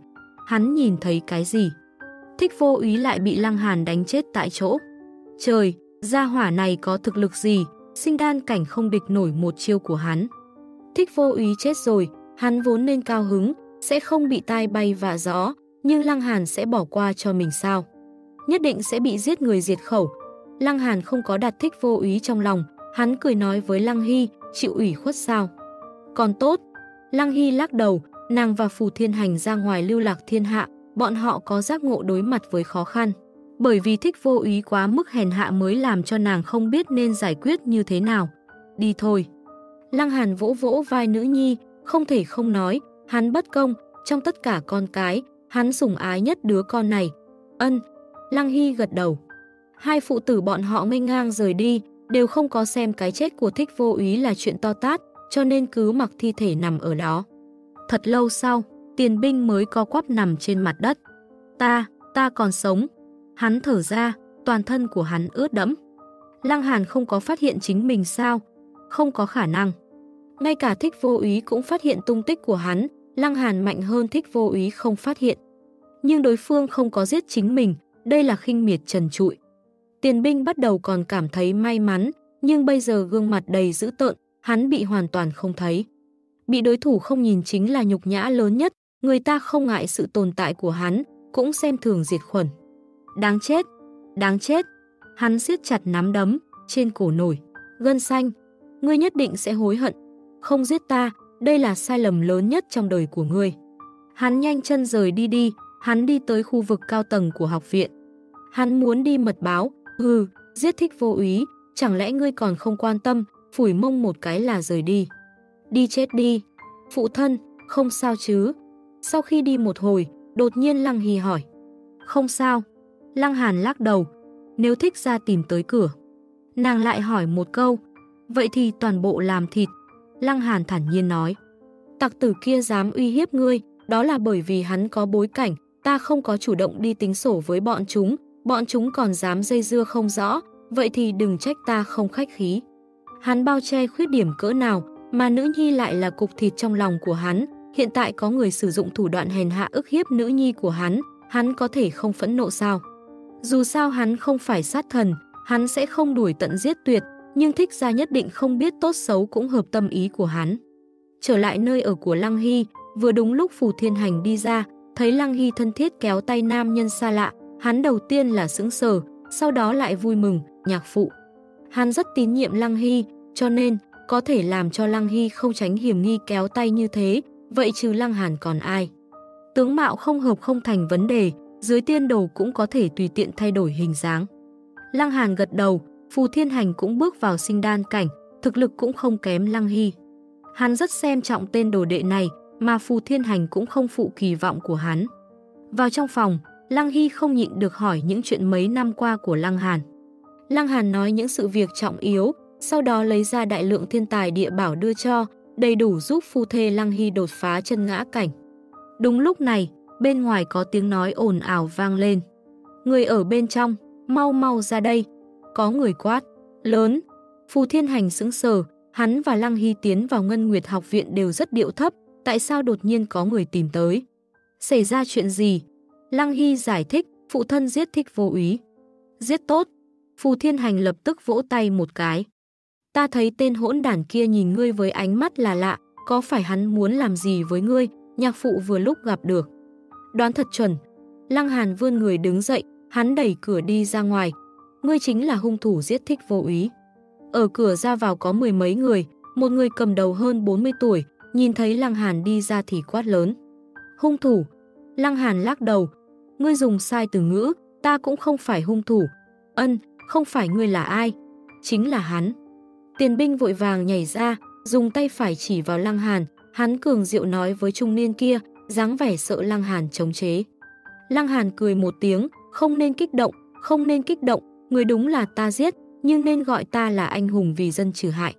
hắn nhìn thấy cái gì? Thích Vô Úy lại bị Lăng Hàn đánh chết tại chỗ. Trời, gia hỏa này có thực lực gì, sinh đan cảnh không địch nổi một chiêu của hắn. Thích Vô Úy chết rồi, hắn vốn nên cao hứng, sẽ không bị tai bay vạ gió, nhưng Lăng Hàn sẽ bỏ qua cho mình sao? Nhất định sẽ bị giết người diệt khẩu. Lăng Hàn không có đặt Thích Vô Úy trong lòng, hắn cười nói với Lăng Hy, chịu ủy khuất sao? Còn tốt. Lăng Hy lắc đầu, nàng và Phù Thiên Hành ra ngoài lưu lạc thiên hạ, bọn họ có giác ngộ đối mặt với khó khăn. Bởi vì Thích Vô Úy quá mức hèn hạ mới làm cho nàng không biết nên giải quyết như thế nào. Đi thôi. Lăng Hàn vỗ vỗ vai nữ nhi, không thể không nói, hắn bất công, trong tất cả con cái, hắn sủng ái nhất đứa con này. Ân. Lăng Hy gật đầu. Hai phụ tử bọn họ nghênh ngang rời đi, đều không có xem cái chết của Thích Vô Úy là chuyện to tát, cho nên cứ mặc thi thể nằm ở đó. Thật lâu sau, Tiền Binh mới co quắp nằm trên mặt đất. Ta, ta còn sống. Hắn thở ra, toàn thân của hắn ướt đẫm. Lăng Hàn không có phát hiện chính mình sao? Không có khả năng. Ngay cả Thích Vô Úy cũng phát hiện tung tích của hắn, Lăng Hàn mạnh hơn Thích Vô Úy không phát hiện. Nhưng đối phương không có giết chính mình, đây là khinh miệt trần trụi. Tiền Binh bắt đầu còn cảm thấy may mắn, nhưng bây giờ gương mặt đầy dữ tợn, hắn bị hoàn toàn không thấy. Bị đối thủ không nhìn chính là nhục nhã lớn nhất, người ta không ngại sự tồn tại của hắn, cũng xem thường diệt khuẩn. Đáng chết, đáng chết. Hắn siết chặt nắm đấm, trên cổ nổi gân xanh. Ngươi nhất định sẽ hối hận. Không giết ta, đây là sai lầm lớn nhất trong đời của ngươi. Hắn nhanh chân rời đi đi, hắn đi tới khu vực cao tầng của học viện. Hắn muốn đi mật báo, hừ, giết Thích Vô Úy, chẳng lẽ ngươi còn không quan tâm, phủi mông một cái là rời đi. Đi chết đi. Phụ thân, không sao chứ? Sau khi đi một hồi, đột nhiên Lăng Hy hỏi. Không sao. Lăng Hàn lắc đầu. Nếu thích ra tìm tới cửa. Nàng lại hỏi một câu. Vậy thì toàn bộ làm thịt. Lăng Hàn thản nhiên nói. Tặc tử kia dám uy hiếp ngươi, đó là bởi vì hắn có bối cảnh, ta không có chủ động đi tính sổ với bọn chúng, bọn chúng còn dám dây dưa không rõ, vậy thì đừng trách ta không khách khí. Hắn bao che khuyết điểm cỡ nào, mà nữ nhi lại là cục thịt trong lòng của hắn, hiện tại có người sử dụng thủ đoạn hèn hạ ức hiếp nữ nhi của hắn, hắn có thể không phẫn nộ sao? Dù sao hắn không phải sát thần, hắn sẽ không đuổi tận giết tuyệt, nhưng Thích Gia nhất định không biết tốt xấu cũng hợp tâm ý của hắn. Trở lại nơi ở của Lăng Hy, vừa đúng lúc Phù Thiên Hành đi ra, thấy Lăng Hy thân thiết kéo tay nam nhân xa lạ, hắn đầu tiên là sững sờ, sau đó lại vui mừng, nhạc phụ. Hắn rất tín nhiệm Lăng Hy, cho nên có thể làm cho Lăng Hy không tránh hiểm nghi kéo tay như thế, vậy trừ Lăng Hàn còn ai? Tướng mạo không hợp không thành vấn đề, dưới tiên đồ cũng có thể tùy tiện thay đổi hình dáng. Lăng Hàn gật đầu, Phù Thiên Hành cũng bước vào sinh đan cảnh, thực lực cũng không kém Lăng Hy. Hắn rất xem trọng tên đồ đệ này, mà Phù Thiên Hành cũng không phụ kỳ vọng của hắn. Vào trong phòng, Lăng Hy không nhịn được hỏi những chuyện mấy năm qua của Lăng Hàn. Lăng Hàn nói những sự việc trọng yếu, sau đó lấy ra đại lượng thiên tài địa bảo đưa cho, đầy đủ giúp phu thê Lăng Hy đột phá chân ngã cảnh. Đúng lúc này, bên ngoài có tiếng nói ồn ào vang lên. Người ở bên trong, mau mau ra đây. Có người quát, lớn. Phù Thiên Hành sững sờ, hắn và Lăng Hy tiến vào Ngân Nguyệt học viện đều rất điệu thấp, tại sao đột nhiên có người tìm tới? Xảy ra chuyện gì? Lăng Hy giải thích, phụ thân giết Thích Vô Úy. Giết tốt. Phù Thiên Hành lập tức vỗ tay một cái. Ta thấy tên hỗn đản kia nhìn ngươi với ánh mắt là lạ, có phải hắn muốn làm gì với ngươi? Nhạc phụ vừa lúc gặp được. Đoán thật chuẩn. Lăng Hàn vươn người đứng dậy, hắn đẩy cửa đi ra ngoài. Ngươi chính là hung thủ giết Thích Vô Úy. Ở cửa ra vào có mười mấy người, một người cầm đầu hơn bốn mươi tuổi, nhìn thấy Lăng Hàn đi ra thì quát lớn. Hung thủ. Lăng Hàn lắc đầu. Ngươi dùng sai từ ngữ, ta cũng không phải hung thủ. Ân, không phải ngươi là ai? Chính là hắn. Tiền Binh vội vàng nhảy ra, dùng tay phải chỉ vào Lăng Hàn, hắn cường diệu nói với trung niên kia, dáng vẻ sợ Lăng Hàn chống chế. Lăng Hàn cười một tiếng, không nên kích động, không nên kích động, người đúng là ta giết, nhưng nên gọi ta là anh hùng vì dân trừ hại.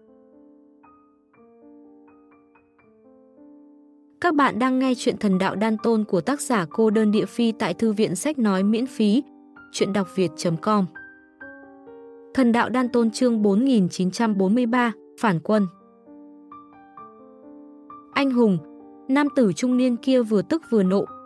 Các bạn đang nghe chuyện Thần Đạo Đan Tôn của tác giả Cô Đơn Địa Phi tại Thư viện Sách Nói miễn phí, chuyện đọc việt chấm com. Thần Đạo Đan Tôn chương bốn nghìn chín trăm bốn mươi ba, Phản quân. Anh hùng, nam tử trung niên kia vừa tức vừa nộ,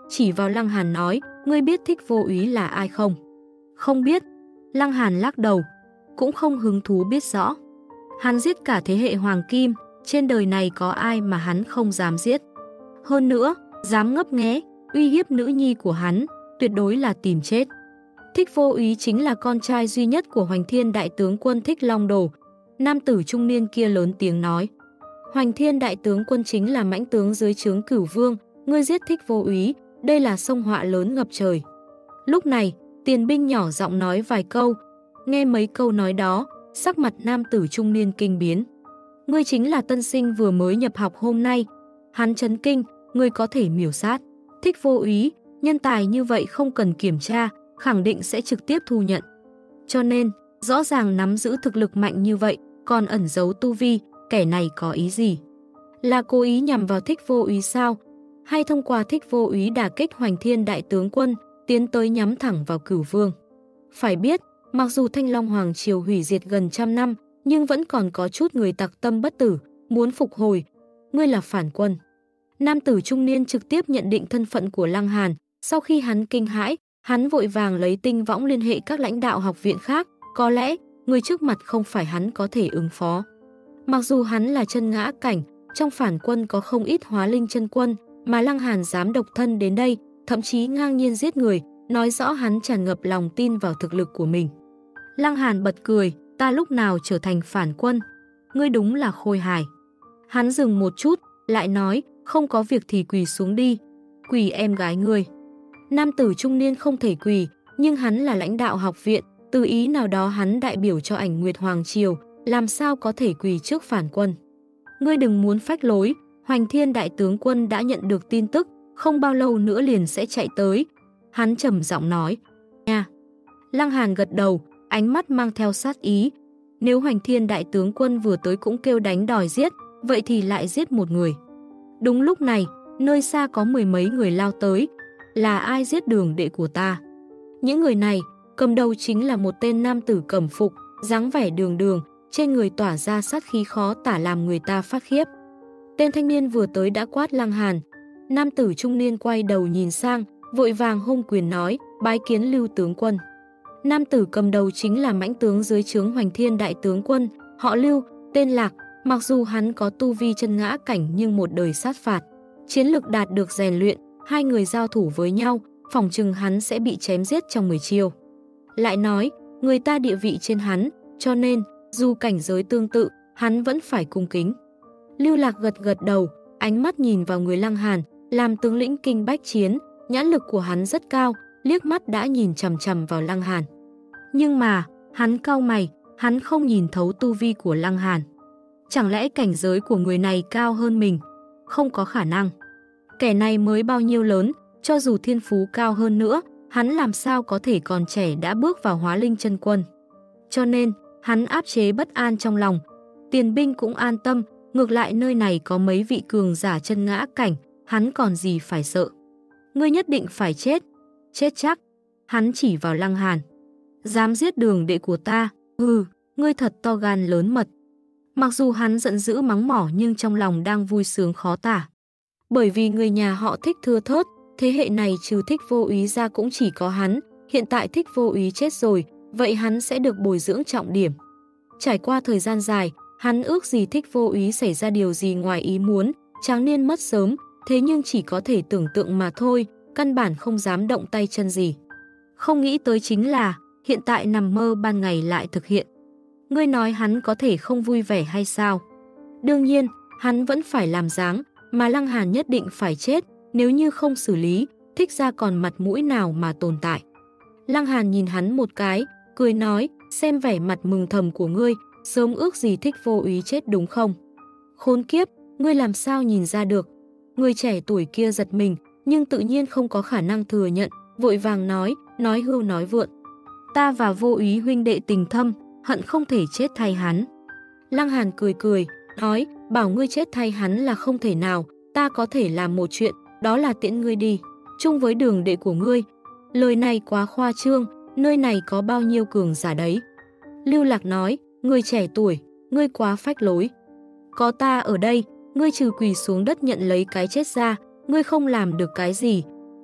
chỉ vào Lăng Hàn nói, ngươi biết Thích Vô Úy là ai không? Không biết. Lăng Hàn lắc đầu, cũng không hứng thú biết rõ. Hắn giết cả thế hệ Hoàng Kim, trên đời này có ai mà hắn không dám giết. Hơn nữa, dám ngấp nghé, uy hiếp nữ nhi của hắn, tuyệt đối là tìm chết. Thích Vô Úy chính là con trai duy nhất của Hoành Thiên đại tướng quân Thích Long Đồ. Nam tử trung niên kia lớn tiếng nói. Hoành Thiên đại tướng quân chính là mãnh tướng dưới trướng Cửu Vương, ngươi giết Thích Vô Úy, đây là sông họa lớn ngập trời. Lúc này, Tiền binh nhỏ giọng nói vài câu, nghe mấy câu nói đó, sắc mặt nam tử trung niên kinh biến. Ngươi chính là tân sinh vừa mới nhập học hôm nay. Hắn chấn kinh, ngươi có thể miểu sát Thích Vô Úy, nhân tài như vậy không cần kiểm tra, khẳng định sẽ trực tiếp thu nhận. Cho nên, rõ ràng nắm giữ thực lực mạnh như vậy, còn ẩn giấu tu vi, kẻ này có ý gì? Là cố ý nhằm vào Thích Vô Úy sao? Hay thông qua Thích Vô Úy đả kích Hoành Thiên đại tướng quân, tiến tới nhắm thẳng vào Cửu Vương? Phải biết, mặc dù Thanh Long Hoàng Triều hủy diệt gần trăm năm, nhưng vẫn còn có chút người tặc tâm bất tử, muốn phục hồi. Ngươi là phản quân. Nam tử trung niên trực tiếp nhận định thân phận của Lăng Hàn. Sau khi hắn kinh hãi, hắn vội vàng lấy tinh võng liên hệ các lãnh đạo học viện khác. Có lẽ, người trước mặt không phải hắn có thể ứng phó. Mặc dù hắn là chân ngã cảnh, trong phản quân có không ít hóa linh chân quân, mà Lăng Hàn dám độc thân đến đây, thậm chí ngang nhiên giết người, nói rõ hắn tràn ngập lòng tin vào thực lực của mình. Lăng Hàn bật cười, ta lúc nào trở thành phản quân? Ngươi đúng là khôi hài. Hắn dừng một chút, lại nói, không có việc thì quỳ xuống đi. Quỳ em gái ngươi. Nam tử trung niên không thể quỳ, nhưng hắn là lãnh đạo học viện, từ ý nào đó hắn đại biểu cho Ảnh Nguyệt Hoàng Triều, làm sao có thể quỳ trước phản quân. Ngươi đừng muốn phách lối, Hoành Thiên đại tướng quân đã nhận được tin tức, không bao lâu nữa liền sẽ chạy tới. Hắn trầm giọng nói, nha. Lăng Hàn gật đầu, ánh mắt mang theo sát ý. Nếu Hoành Thiên đại tướng quân vừa tới cũng kêu đánh đòi giết, vậy thì lại giết một người. Đúng lúc này, nơi xa có mười mấy người lao tới. Là ai giết đường đệ của ta? Những người này, cầm đầu chính là một tên nam tử cẩm phục, dáng vẻ đường đường, trên người tỏa ra sát khí khó tả làm người ta phát khiếp. Tên thanh niên vừa tới đã quát Lăng Hàn. Nam tử trung niên quay đầu nhìn sang, vội vàng hung quyền nói, bái kiến Lưu tướng quân. Nam tử cầm đầu chính là mãnh tướng dưới trướng Hoành Thiên đại tướng quân, họ Lưu, tên Lạc. Mặc dù hắn có tu vi chân ngã cảnh nhưng một đời sát phạt, chiến lực đạt được rèn luyện, hai người giao thủ với nhau, phỏng chừng hắn sẽ bị chém giết trong mười chiêu. Lại nói, người ta địa vị trên hắn, cho nên, dù cảnh giới tương tự, hắn vẫn phải cung kính. Lưu Lạc gật gật đầu, ánh mắt nhìn vào người Lăng Hàn, làm tướng lĩnh kinh bách chiến, nhãn lực của hắn rất cao, liếc mắt đã nhìn chằm chằm vào Lăng Hàn. Nhưng mà, hắn cau mày, hắn không nhìn thấu tu vi của Lăng Hàn. Chẳng lẽ cảnh giới của người này cao hơn mình? Không có khả năng. Kẻ này mới bao nhiêu lớn, cho dù thiên phú cao hơn nữa, hắn làm sao có thể còn trẻ đã bước vào hóa linh chân quân. Cho nên, hắn áp chế bất an trong lòng. Tiền binh cũng an tâm, ngược lại nơi này có mấy vị cường giả chân ngã cảnh, hắn còn gì phải sợ. Ngươi nhất định phải chết. Chết chắc. Hắn chỉ vào Lăng Hàn. Dám giết đường đệ của ta, hừ, ngươi thật to gan lớn mật. Mặc dù hắn giận dữ mắng mỏ nhưng trong lòng đang vui sướng khó tả. Bởi vì người nhà họ Thích thưa thớt, thế hệ này trừ Thích Vô Úy ra cũng chỉ có hắn. Hiện tại Thích Vô Úy chết rồi, vậy hắn sẽ được bồi dưỡng trọng điểm. Trải qua thời gian dài, hắn ước gì Thích Vô Úy xảy ra điều gì ngoài ý muốn, tráng niên mất sớm, thế nhưng chỉ có thể tưởng tượng mà thôi, căn bản không dám động tay chân gì. Không nghĩ tới chính là, hiện tại nằm mơ ban ngày lại thực hiện. Ngươi nói hắn có thể không vui vẻ hay sao? Đương nhiên, hắn vẫn phải làm dáng, mà Lăng Hàn nhất định phải chết, nếu như không xử lý, Thích ra còn mặt mũi nào mà tồn tại. Lăng Hàn nhìn hắn một cái, cười nói, xem vẻ mặt mừng thầm của ngươi, sớm ước gì Thích Vô Úy chết đúng không? Khốn kiếp, ngươi làm sao nhìn ra được? Người trẻ tuổi kia giật mình, nhưng tự nhiên không có khả năng thừa nhận, vội vàng nói, nói hưu nói vượn. Ta và Vô Úy huynh đệ tình thâm, hận không thể chết thay hắn. Lăng Hàn cười cười, nói, bảo ngươi chết thay hắn là không thể nào, ta có thể làm một chuyện, đó là tiễn ngươi đi, chung với đường đệ của ngươi. Lời này quá khoa trương, nơi này có bao nhiêu cường giả đấy. Lưu Lạc nói, người trẻ tuổi, ngươi quá phách lối. Có ta ở đây, ngươi trừ quỳ xuống đất nhận lấy cái chết ra, ngươi không làm được cái gì.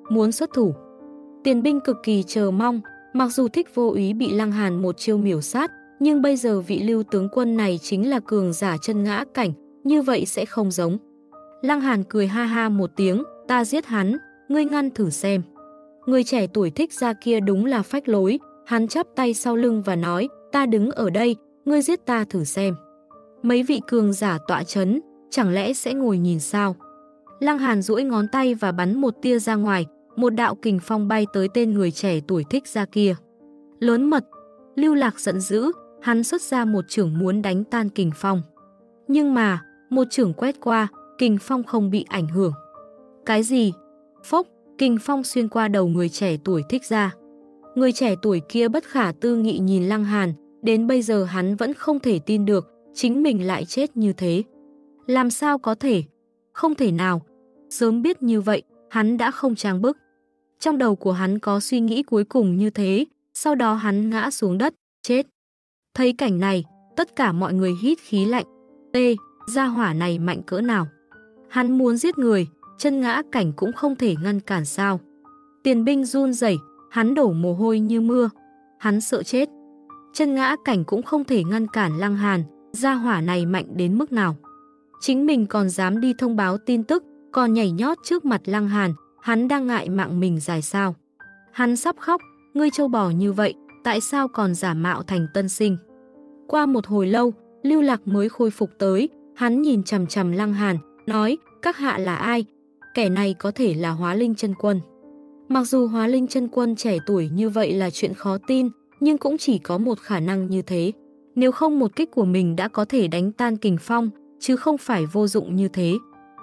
muốn xuất thủ. Tiền binh cực kỳ chờ mong, mặc dù Thích Vô Úy bị Lăng Hàn một chiêu miểu sát, nhưng bây giờ vị Lưu tướng quân này chính là cường giả chân ngã cảnh, như vậy sẽ không giống. Lăng Hàn cười ha ha một tiếng, ta giết hắn, ngươi ngăn thử xem. Người trẻ tuổi Thích gia kia đúng là phách lối, hắn chắp tay sau lưng và nói, ta đứng ở đây, ngươi giết ta thử xem. Mấy vị cường giả tọa chấn, chẳng lẽ sẽ ngồi nhìn sao? Lăng Hàn duỗi ngón tay và bắn một tia ra ngoài, một đạo kình phong bay tới tên người trẻ tuổi Thích gia kia. Lớn mật, Lưu Lạc giận dữ, hắn xuất ra một chưởng muốn đánh tan kình phong. Nhưng mà, một chưởng quét qua, kình phong không bị ảnh hưởng. Cái gì? Phốc, kình phong xuyên qua đầu người trẻ tuổi Thích gia. Người trẻ tuổi kia bất khả tư nghị nhìn Lăng Hàn, đến bây giờ hắn vẫn không thể tin được, chính mình lại chết như thế. Làm sao có thể? Không thể nào. Sớm biết như vậy, hắn đã không trang bức. Trong đầu của hắn có suy nghĩ cuối cùng như thế, sau đó hắn ngã xuống đất, chết. Thấy cảnh này, tất cả mọi người hít khí lạnh. Ê, gia hỏa này mạnh cỡ nào? Hắn muốn giết người, chân ngã cảnh cũng không thể ngăn cản sao? Tiền binh run rẩy, hắn đổ mồ hôi như mưa. Hắn sợ chết. Chân ngã cảnh cũng không thể ngăn cản Lăng Hàn, gia hỏa này mạnh đến mức nào? Chính mình còn dám đi thông báo tin tức, còn nhảy nhót trước mặt Lăng Hàn, hắn đang ngại mạng mình dài sao? Hắn sắp khóc, ngươi trâu bò như vậy, tại sao còn giả mạo thành tân sinh? Qua một hồi lâu, Lưu Lạc mới khôi phục tới, hắn nhìn chằm chằm Lăng Hàn, nói, các hạ là ai? Kẻ này có thể là Hóa Linh Chân Quân. Mặc dù Hóa Linh Chân Quân trẻ tuổi như vậy là chuyện khó tin, nhưng cũng chỉ có một khả năng như thế. Nếu không một kích của mình đã có thể đánh tan kình phong, chứ không phải vô dụng như thế.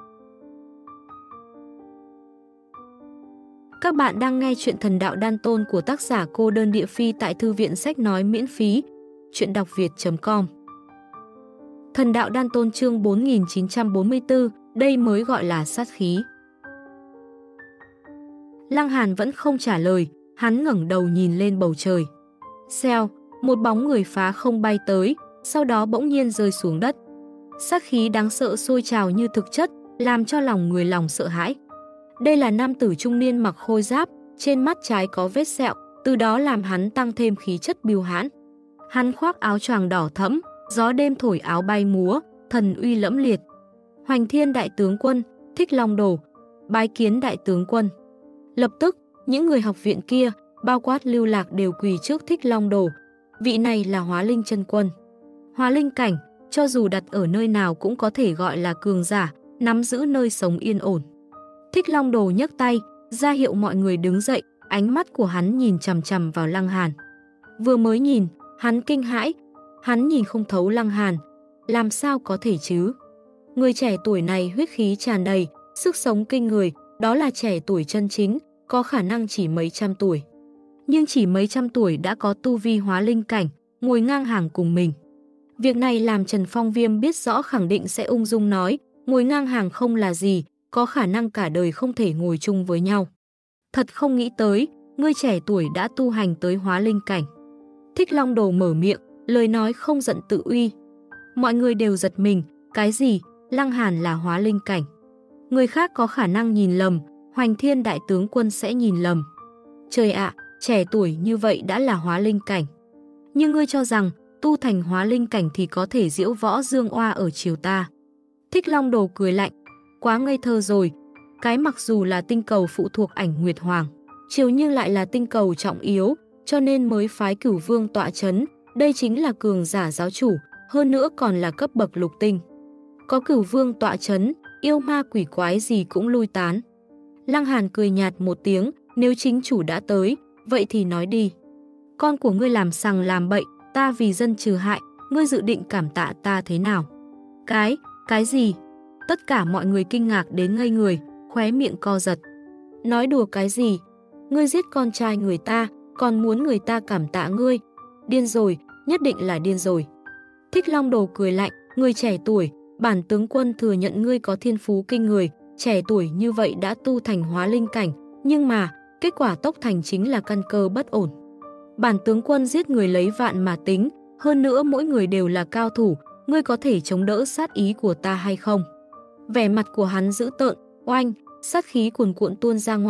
Các bạn đang nghe chuyện Thần Đạo Đan Tôn của tác giả Cô Đơn Địa Phi tại Thư viện Sách Nói miễn phí, chuyện đọc việt chấm com. Thần Đạo Đan Tôn chương bốn nghìn chín trăm bốn mươi tư, đây mới gọi là sát khí. Lăng Hàn vẫn không trả lời, hắn ngẩng đầu nhìn lên bầu trời. Xèo, một bóng người phá không bay tới, sau đó bỗng nhiên rơi xuống đất. Sát khí đáng sợ sôi trào như thực chất, làm cho lòng người lòng sợ hãi. Đây là nam tử trung niên mặc khôi giáp, trên mắt trái có vết sẹo, từ đó làm hắn tăng thêm khí chất bưu hãn. Hắn khoác áo choàng đỏ thẫm, gió đêm thổi áo bay múa, thần uy lẫm liệt. Hoành Thiên đại tướng quân, Thích Long Đồ, bái kiến đại tướng quân. Lập tức, những người học viện kia, bao quát Lưu Lạc đều quỳ trước Thích Long Đồ. Vị này là Hóa Linh Chân Quân. Hóa Linh cảnh, cho dù đặt ở nơi nào cũng có thể gọi là cường giả, nắm giữ nơi sống yên ổn. Thích Long Đồ nhấc tay, ra hiệu mọi người đứng dậy, ánh mắt của hắn nhìn chằm chằm vào Lăng Hàn. Vừa mới nhìn, hắn kinh hãi, hắn nhìn không thấu Lăng Hàn. Làm sao có thể chứ? Người trẻ tuổi này huyết khí tràn đầy, sức sống kinh người, đó là trẻ tuổi chân chính, có khả năng chỉ mấy trăm tuổi. Nhưng chỉ mấy trăm tuổi đã có tu vi Hóa Linh cảnh, ngồi ngang hàng cùng mình. Việc này làm Trần Phong Viêm biết rõ khẳng định sẽ ung dung nói, ngồi ngang hàng không là gì, có khả năng cả đời không thể ngồi chung với nhau. Thật không nghĩ tới, người trẻ tuổi đã tu hành tới Hóa Linh cảnh. Thích Long Đồ mở miệng, lời nói không giận tự uy. Mọi người đều giật mình, cái gì, Lăng Hàn là Hóa Linh cảnh. Người khác có khả năng nhìn lầm, Hoành Thiên đại tướng quân sẽ nhìn lầm. Trời ạ, trẻ tuổi như vậy đã là Hóa Linh cảnh. Nhưng ngươi cho rằng, tu thành Hóa Linh cảnh thì có thể diễu võ dương oa ở triều ta. Thích Long Đồ cười lạnh, quá ngây thơ rồi. Cái mặc dù là tinh cầu phụ thuộc Ảnh Nguyệt Hoàng, triều nhưng lại là tinh cầu trọng yếu, cho nên mới phái Cửu Vương tọa chấn. Đây chính là cường giả giáo chủ, hơn nữa còn là cấp bậc lục tinh. Có Cửu Vương tọa chấn, yêu ma quỷ quái gì cũng lui tán. Lăng Hàn cười nhạt một tiếng, nếu chính chủ đã tới, vậy thì nói đi. Con của ngươi làm sằng làm bậy, ta vì dân trừ hại, ngươi dự định cảm tạ ta thế nào? Cái, cái gì? Tất cả mọi người kinh ngạc đến ngây người, khóe miệng co giật. Nói đùa cái gì? Ngươi giết con trai người ta, còn muốn người ta cảm tạ ngươi? Điên rồi, nhất định là điên rồi. Thích Long Đồ cười lạnh, người trẻ tuổi, bản tướng quân thừa nhận ngươi có thiên phú kinh người, trẻ tuổi như vậy đã tu thành Hóa Linh cảnh, nhưng mà, kết quả tốc thành chính là căn cơ bất ổn. Bản tướng quân giết người lấy vạn mà tính, hơn nữa mỗi người đều là cao thủ, ngươi có thể chống đỡ sát ý của ta hay không? Vẻ mặt của hắn dữ tợn, oanh, sát khí cuồn cuộn tuôn ra ngoài,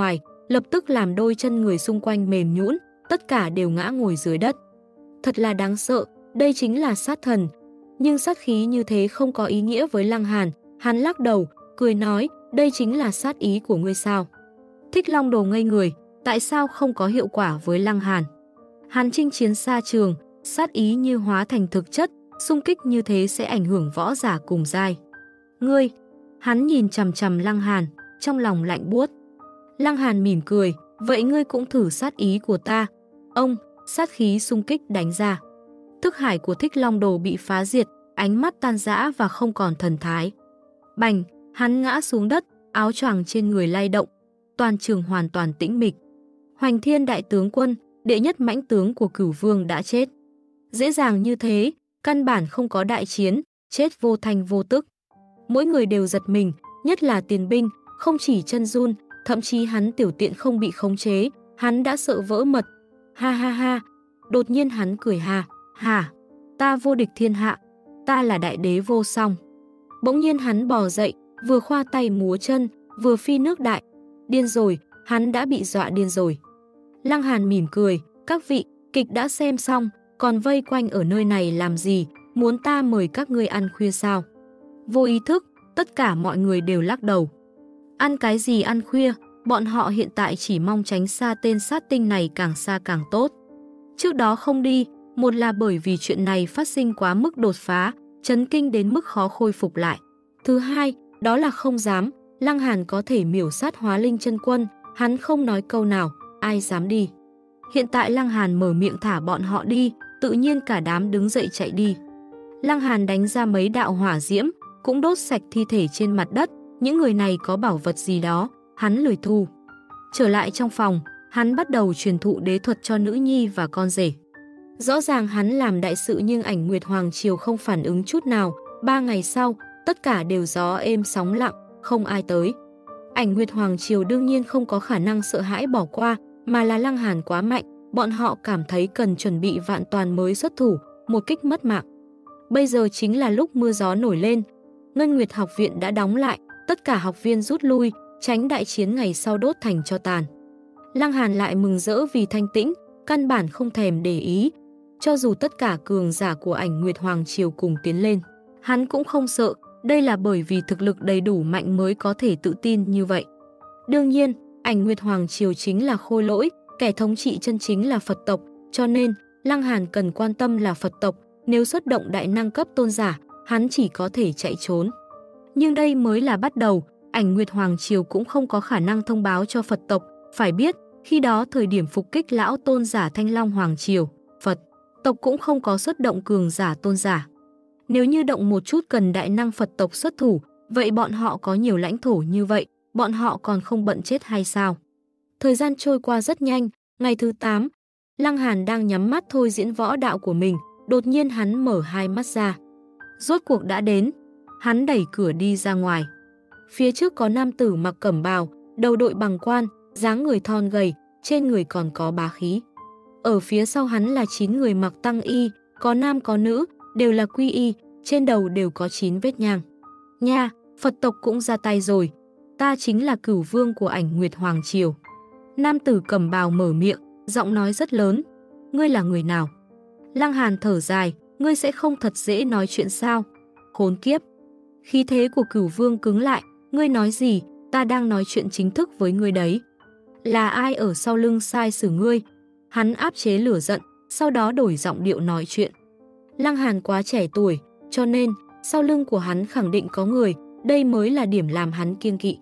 lập tức làm đôi chân người xung quanh mềm nhũn, tất cả đều ngã ngồi dưới đất. Thật là đáng sợ, đây chính là sát thần. Nhưng sát khí như thế không có ý nghĩa với Lăng Hàn, hắn lắc đầu, cười nói, đây chính là sát ý của ngươi sao? Thích Long Đồ ngây người, tại sao không có hiệu quả với Lăng Hàn? Hắn chinh chiến xa trường, sát ý như hóa thành thực chất, xung kích như thế sẽ ảnh hưởng võ giả cùng giai. Ngươi, hắn nhìn chằm chằm Lăng Hàn, trong lòng lạnh buốt. Lăng Hàn mỉm cười, vậy ngươi cũng thử sát ý của ta. Ông, sát khí xung kích đánh ra. Thức hải của Thích Long Đồ bị phá diệt, ánh mắt tan rã và không còn thần thái. Bành, hắn ngã xuống đất, áo choàng trên người lay động. Toàn trường hoàn toàn tĩnh mịch. Hoành Thiên đại tướng quân, đệ nhất mãnh tướng của Cửu Vương đã chết. Dễ dàng như thế, căn bản không có đại chiến, chết vô thanh vô tức. Mỗi người đều giật mình, nhất là tiền binh, không chỉ chân run, thậm chí hắn tiểu tiện không bị khống chế, hắn đã sợ vỡ mật. Ha ha ha, đột nhiên hắn cười ha, hả, ta vô địch thiên hạ, ta là đại đế vô song. Bỗng nhiên hắn bò dậy, vừa khoa tay múa chân, vừa phi nước đại. Điên rồi, hắn đã bị dọa điên rồi. Lăng Hàn mỉm cười, các vị, kịch đã xem xong, còn vây quanh ở nơi này làm gì, muốn ta mời các ngươi ăn khuya sao? Vô ý thức, tất cả mọi người đều lắc đầu. Ăn cái gì ăn khuya, bọn họ hiện tại chỉ mong tránh xa tên sát tinh này càng xa càng tốt. Trước đó không đi, một là bởi vì chuyện này phát sinh quá mức đột phá, chấn kinh đến mức khó khôi phục lại. Thứ hai, đó là không dám, Lăng Hàn có thể miểu sát Hóa Linh chân quân, hắn không nói câu nào, ai dám đi. Hiện tại Lăng Hàn mở miệng thả bọn họ đi, tự nhiên cả đám đứng dậy chạy đi. Lăng Hàn đánh ra mấy đạo hỏa diễm, cũng đốt sạch thi thể trên mặt đất, những người này có bảo vật gì đó, hắn lười thu. Trở lại trong phòng, hắn bắt đầu truyền thụ đế thuật cho nữ nhi và con rể. Rõ ràng hắn làm đại sự nhưng Ảnh Nguyệt Hoàng Triều không phản ứng chút nào, ba ngày sau, tất cả đều gió êm sóng lặng, không ai tới. Ảnh Nguyệt Hoàng Triều đương nhiên không có khả năng sợ hãi bỏ qua, mà là Lăng Hàn quá mạnh, bọn họ cảm thấy cần chuẩn bị vạn toàn mới xuất thủ, một kích mất mạng. Bây giờ chính là lúc mưa gió nổi lên, Ngân Nguyệt học viện đã đóng lại, tất cả học viên rút lui, tránh đại chiến ngày sau đốt thành tro tàn. Lăng Hàn lại mừng rỡ vì thanh tĩnh, căn bản không thèm để ý. Cho dù tất cả cường giả của Ảnh Nguyệt Hoàng Triều cùng tiến lên, hắn cũng không sợ, đây là bởi vì thực lực đầy đủ mạnh mới có thể tự tin như vậy. Đương nhiên, Ảnh Nguyệt Hoàng Triều chính là khôi lỗi, kẻ thống trị chân chính là Phật tộc, cho nên Lăng Hàn cần quan tâm là Phật tộc, nếu xuất động đại năng cấp tôn giả, hắn chỉ có thể chạy trốn. Nhưng đây mới là bắt đầu, Ảnh Nguyệt Hoàng Triều cũng không có khả năng thông báo cho Phật tộc, phải biết, khi đó thời điểm phục kích lão tôn giả Thanh Long Hoàng Triều, Phật tộc cũng không có xuất động cường giả tôn giả. Nếu như động một chút cần đại năng Phật tộc xuất thủ, vậy bọn họ có nhiều lãnh thổ như vậy, bọn họ còn không bận chết hay sao? Thời gian trôi qua rất nhanh, ngày thứ tám, Lăng Hàn đang nhắm mắt thôi diễn võ đạo của mình, đột nhiên hắn mở hai mắt ra. Rốt cuộc đã đến, hắn đẩy cửa đi ra ngoài. Phía trước có nam tử mặc cẩm bào, đầu đội bằng quan, dáng người thon gầy, trên người còn có bá khí. Ở phía sau hắn là chín người mặc tăng y, có nam có nữ, đều là quy y, trên đầu đều có chín vết nhang. Nha, Phật tộc cũng ra tay rồi, ta chính là Cửu Vương của Ảnh Nguyệt Hoàng Triều. Nam tử cẩm bào mở miệng, giọng nói rất lớn. Ngươi là người nào? Lăng Hàn thở dài, ngươi sẽ không thật dễ nói chuyện sao? Khốn kiếp! Khí thế của Cửu Vương cứng lại, ngươi nói gì? Ta đang nói chuyện chính thức với ngươi đấy. Là ai ở sau lưng sai xử ngươi? Hắn áp chế lửa giận, sau đó đổi giọng điệu nói chuyện. Lăng Hàn quá trẻ tuổi, cho nên sau lưng của hắn khẳng định có người, đây mới là điểm làm hắn kiêng kỵ.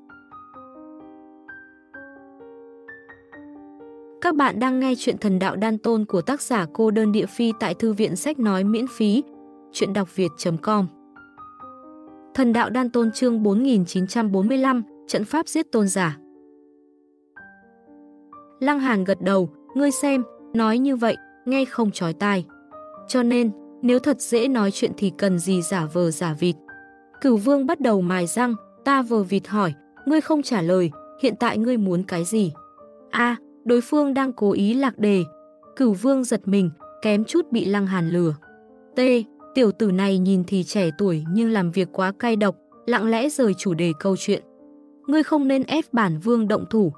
Các bạn đang nghe chuyện Thần Đạo Đan Tôn của tác giả Cô Đơn Địa Phi tại thư viện sách nói miễn phí, chuyện đọc việt chấm com. Thần Đạo Đan Tôn chương bốn nghìn chín trăm bốn mươi lăm, trận pháp giết tôn giả. Lăng Hàn gật đầu, ngươi xem, nói như vậy, nghe không chói tai. Cho nên, nếu thật dễ nói chuyện thì cần gì giả vờ giả vịt. Cửu Vương bắt đầu mài răng, ta vờ vịt hỏi, ngươi không trả lời, hiện tại ngươi muốn cái gì? A, đối phương đang cố ý lạc đề. Cửu Vương giật mình, kém chút bị Lăng Hàn lừa. T, tiểu tử này nhìn thì trẻ tuổi nhưng làm việc quá cay độc, lặng lẽ rời chủ đề câu chuyện. Ngươi không nên ép bản vương động thủ.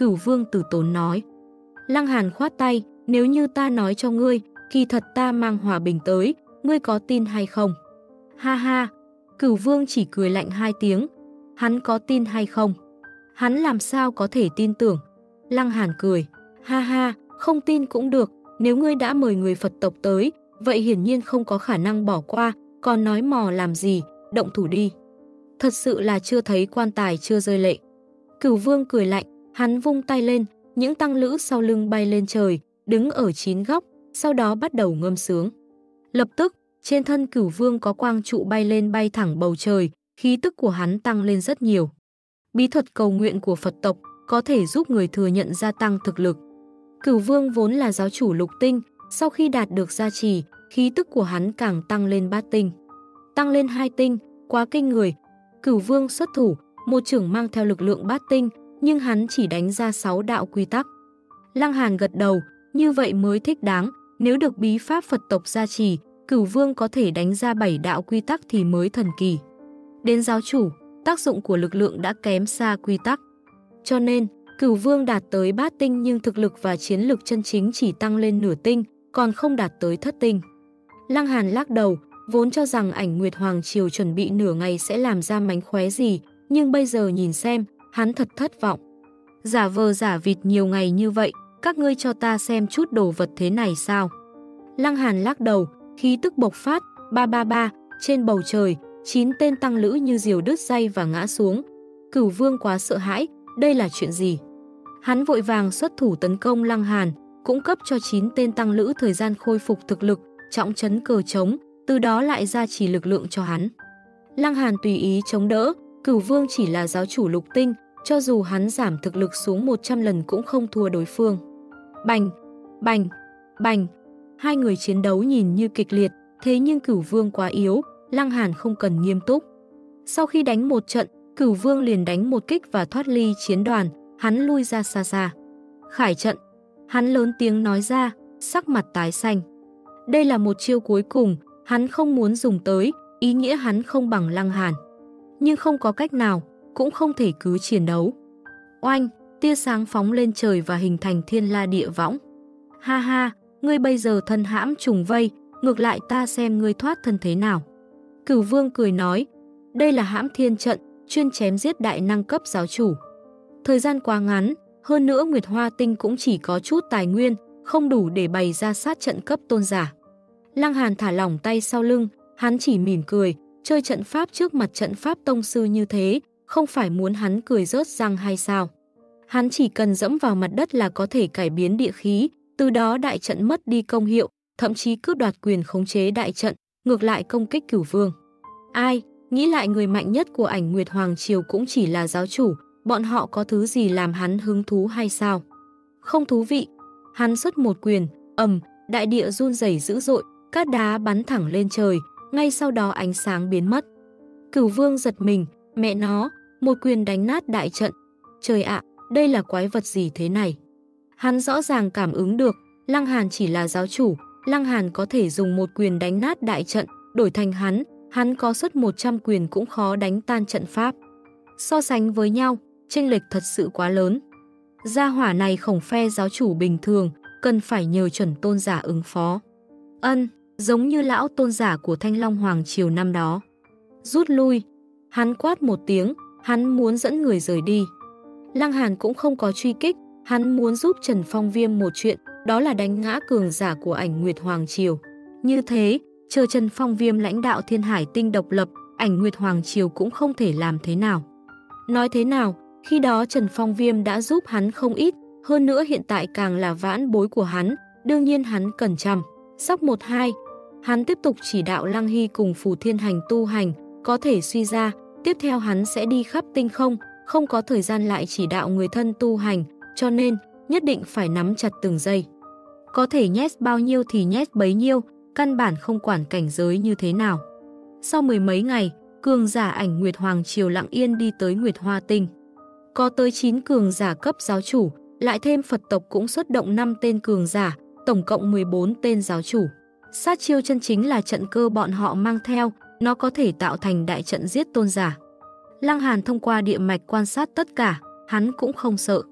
Cửu Vương từ tốn nói. Lăng Hàn khoát tay, nếu như ta nói cho ngươi, kỳ thật ta mang hòa bình tới, ngươi có tin hay không? Ha ha, Cửu Vương chỉ cười lạnh hai tiếng, hắn có tin hay không? Hắn làm sao có thể tin tưởng? Lăng Hàn cười, ha ha, không tin cũng được, nếu ngươi đã mời người Phật tộc tới, vậy hiển nhiên không có khả năng bỏ qua, còn nói mò làm gì, động thủ đi. Thật sự là chưa thấy quan tài chưa rơi lệ. Cửu Vương cười lạnh, hắn vung tay lên, những tăng lữ sau lưng bay lên trời, đứng ở chín góc, sau đó bắt đầu ngâm sướng. Lập tức, trên thân Cửu Vương có quang trụ bay lên bay thẳng bầu trời, khí tức của hắn tăng lên rất nhiều. Bí thuật cầu nguyện của Phật tộc có thể giúp người thừa nhận gia tăng thực lực. Cửu Vương vốn là giáo chủ lục tinh, sau khi đạt được gia trì, khí tức của hắn càng tăng lên bát tinh. Tăng lên hai tinh, quá kinh người. Cửu Vương xuất thủ, một chưởng mang theo lực lượng bát tinh, nhưng hắn chỉ đánh ra sáu đạo quy tắc. Lăng Hàn gật đầu, như vậy mới thích đáng, nếu được bí pháp Phật tộc gia trì, Cửu Vương có thể đánh ra bảy đạo quy tắc thì mới thần kỳ. Đến giáo chủ, tác dụng của lực lượng đã kém xa quy tắc. Cho nên, Cửu Vương đạt tới bát tinh nhưng thực lực và chiến lực chân chính chỉ tăng lên nửa tinh, còn không đạt tới thất tinh. Lăng Hàn lắc đầu, vốn cho rằng Ảnh Nguyệt Hoàng Triều chuẩn bị nửa ngày sẽ làm ra mánh khóe gì, nhưng bây giờ nhìn xem, hắn thật thất vọng. Giả vờ giả vịt nhiều ngày như vậy, các ngươi cho ta xem chút đồ vật thế này sao? Lăng Hàn lắc đầu, khí tức bộc phát, ba ba ba, trên bầu trời, chín tên tăng lữ như diều đứt dây và ngã xuống. Cửu Vương quá sợ hãi, đây là chuyện gì? Hắn vội vàng xuất thủ tấn công Lăng Hàn, cũng cấp cho chín tên tăng lữ thời gian khôi phục thực lực, trọng trấn cờ trống, từ đó lại gia trì lực lượng cho hắn. Lăng Hàn tùy ý chống đỡ, Cửu Vương chỉ là giáo chủ lục tinh, cho dù hắn giảm thực lực xuống một trăm lần cũng không thua đối phương. Bành, bành, bành, hai người chiến đấu nhìn như kịch liệt, thế nhưng Cửu Vương quá yếu, Lăng Hàn không cần nghiêm túc. Sau khi đánh một trận, Cửu Vương liền đánh một kích và thoát ly chiến đoàn, hắn lui ra xa xa. Khải trận, hắn lớn tiếng nói ra, sắc mặt tái xanh. Đây là một chiêu cuối cùng, hắn không muốn dùng tới, ý nghĩa hắn không bằng Lăng Hàn. Nhưng không có cách nào, cũng không thể cứ chiến đấu. Oanh, tia sáng phóng lên trời và hình thành thiên la địa võng. Ha ha, ngươi bây giờ thân hãm trùng vây, ngược lại ta xem ngươi thoát thân thế nào. Cửu Vương cười nói, đây là hãm thiên trận, chuyên chém giết đại năng cấp giáo chủ. Thời gian quá ngắn, hơn nữa Nguyệt Hoa Tinh cũng chỉ có chút tài nguyên, không đủ để bày ra sát trận cấp tôn giả. Lăng Hàn thả lỏng tay sau lưng, hắn chỉ mỉm cười, chơi trận pháp trước mặt trận pháp tông sư như thế, không phải muốn hắn cười rớt răng hay sao? Hắn chỉ cần dẫm vào mặt đất là có thể cải biến địa khí, từ đó đại trận mất đi công hiệu, thậm chí cướp đoạt quyền khống chế đại trận, ngược lại công kích Cửu Vương. Ai, nghĩ lại người mạnh nhất của Ảnh Nguyệt Hoàng Triều cũng chỉ là giáo chủ, bọn họ có thứ gì làm hắn hứng thú hay sao? Không thú vị. Hắn xuất một quyền, ầm, đại địa run rẩy dữ dội, cát đá bắn thẳng lên trời, ngay sau đó ánh sáng biến mất. Cửu Vương giật mình, mẹ nó, một quyền đánh nát đại trận. Trời ạ, đây là quái vật gì thế này? Hắn rõ ràng cảm ứng được, Lăng Hàn chỉ là giáo chủ, Lăng Hàn có thể dùng một quyền đánh nát đại trận, đổi thành hắn, hắn có xuất một trăm quyền cũng khó đánh tan trận pháp. So sánh với nhau, chênh lệch thật sự quá lớn. Gia hỏa này khổng phe giáo chủ bình thường, cần phải nhờ chuẩn tôn giả ứng phó. Ân, giống như lão tôn giả của Thanh Long Hoàng Triều năm đó. Rút lui, hắn quát một tiếng, hắn muốn dẫn người rời đi. Lăng Hàn cũng không có truy kích, hắn muốn giúp Trần Phong Viêm một chuyện, đó là đánh ngã cường giả của Ảnh Nguyệt Hoàng Triều. Như thế, chờ Trần Phong Viêm lãnh đạo Thiên Hải Tinh độc lập, Ảnh Nguyệt Hoàng Triều cũng không thể làm thế nào. Nói thế nào, khi đó Trần Phong Viêm đã giúp hắn không ít, hơn nữa hiện tại càng là vãn bối của hắn, đương nhiên hắn cần chăm sóc một hai. Hắn tiếp tục chỉ đạo Lăng Hy cùng Phù Thiên Hành tu hành, có thể suy ra, tiếp theo hắn sẽ đi khắp tinh không, không có thời gian lại chỉ đạo người thân tu hành, cho nên nhất định phải nắm chặt từng giây. Có thể nhét bao nhiêu thì nhét bấy nhiêu, căn bản không quản cảnh giới như thế nào. Sau mười mấy ngày, cường giả Ảnh Nguyệt Hoàng Triều lặng yên đi tới Nguyệt Hoa Tinh. Có tới chín cường giả cấp giáo chủ, lại thêm Phật tộc cũng xuất động năm tên cường giả, tổng cộng mười bốn tên giáo chủ. Sát chiêu chân chính là trận cơ bọn họ mang theo, nó có thể tạo thành đại trận giết tôn giả. Lăng Hàn thông qua địa mạch quan sát tất cả, hắn cũng không sợ.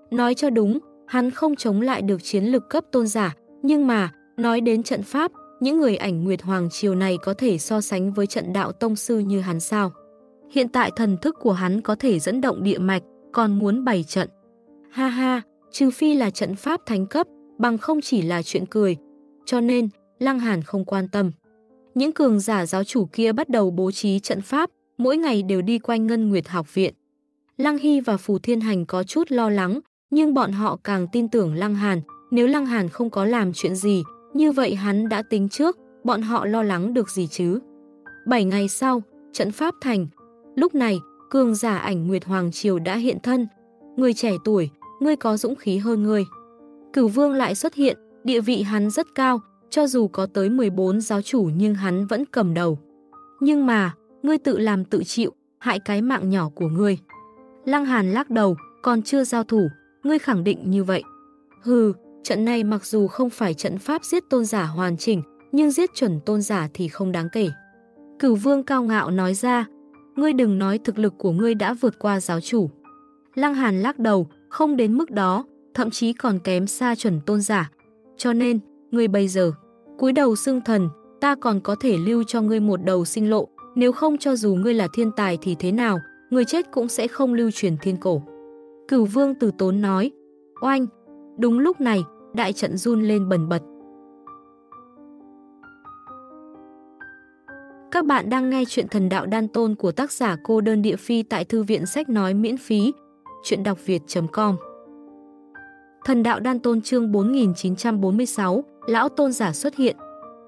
Nói cho đúng, hắn không chống lại được chiến lực cấp tôn giả, nhưng mà, nói đến trận pháp, những người ảnh Nguyệt Hoàng Triều này có thể so sánh với trận đạo tông sư như hắn sao? Hiện tại thần thức của hắn có thể dẫn động địa mạch, còn muốn bày trận. Ha ha, trừ phi là trận pháp thánh cấp, bằng không chỉ là chuyện cười. Cho nên, Lăng Hàn không quan tâm. Những cường giả giáo chủ kia bắt đầu bố trí trận pháp, mỗi ngày đều đi quanh Ngân Nguyệt học viện. Lăng Hy và Phù Thiên Hành có chút lo lắng, nhưng bọn họ càng tin tưởng Lăng Hàn. Nếu Lăng Hàn không có làm chuyện gì, như vậy hắn đã tính trước, bọn họ lo lắng được gì chứ. Bảy ngày sau, trận pháp thành. Lúc này, cường giả ảnh Nguyệt Hoàng Triều đã hiện thân. Người trẻ tuổi, ngươi có dũng khí hơn ngươi. Cửu Vương lại xuất hiện, địa vị hắn rất cao, cho dù có tới mười bốn giáo chủ nhưng hắn vẫn cầm đầu. Nhưng mà, ngươi tự làm tự chịu, hại cái mạng nhỏ của ngươi. Lăng Hàn lắc đầu, còn chưa giao thủ, ngươi khẳng định như vậy. Hừ, trận này mặc dù không phải trận pháp giết tôn giả hoàn chỉnh, nhưng giết chuẩn tôn giả thì không đáng kể. Cửu Vương cao ngạo nói ra, ngươi đừng nói thực lực của ngươi đã vượt qua giáo chủ. Lăng Hàn lắc đầu, không đến mức đó, thậm chí còn kém xa chuẩn tôn giả. Cho nên, ngươi bây giờ, cúi đầu xưng thần, ta còn có thể lưu cho ngươi một đầu sinh lộ, nếu không cho dù ngươi là thiên tài thì thế nào, người chết cũng sẽ không lưu truyền thiên cổ. Cửu Vương từ tốn nói, oanh, đúng lúc này, đại trận run lên bần bật. Các bạn đang nghe chuyện Thần Đạo Đan Tôn của tác giả Cô Đơn Địa Phi tại Thư viện Sách Nói miễn phí, chuyện đọc việt chấm com. Thần Đạo Đan Tôn chương bốn nghìn chín trăm bốn mươi sáu, Lão Tôn Giả xuất hiện.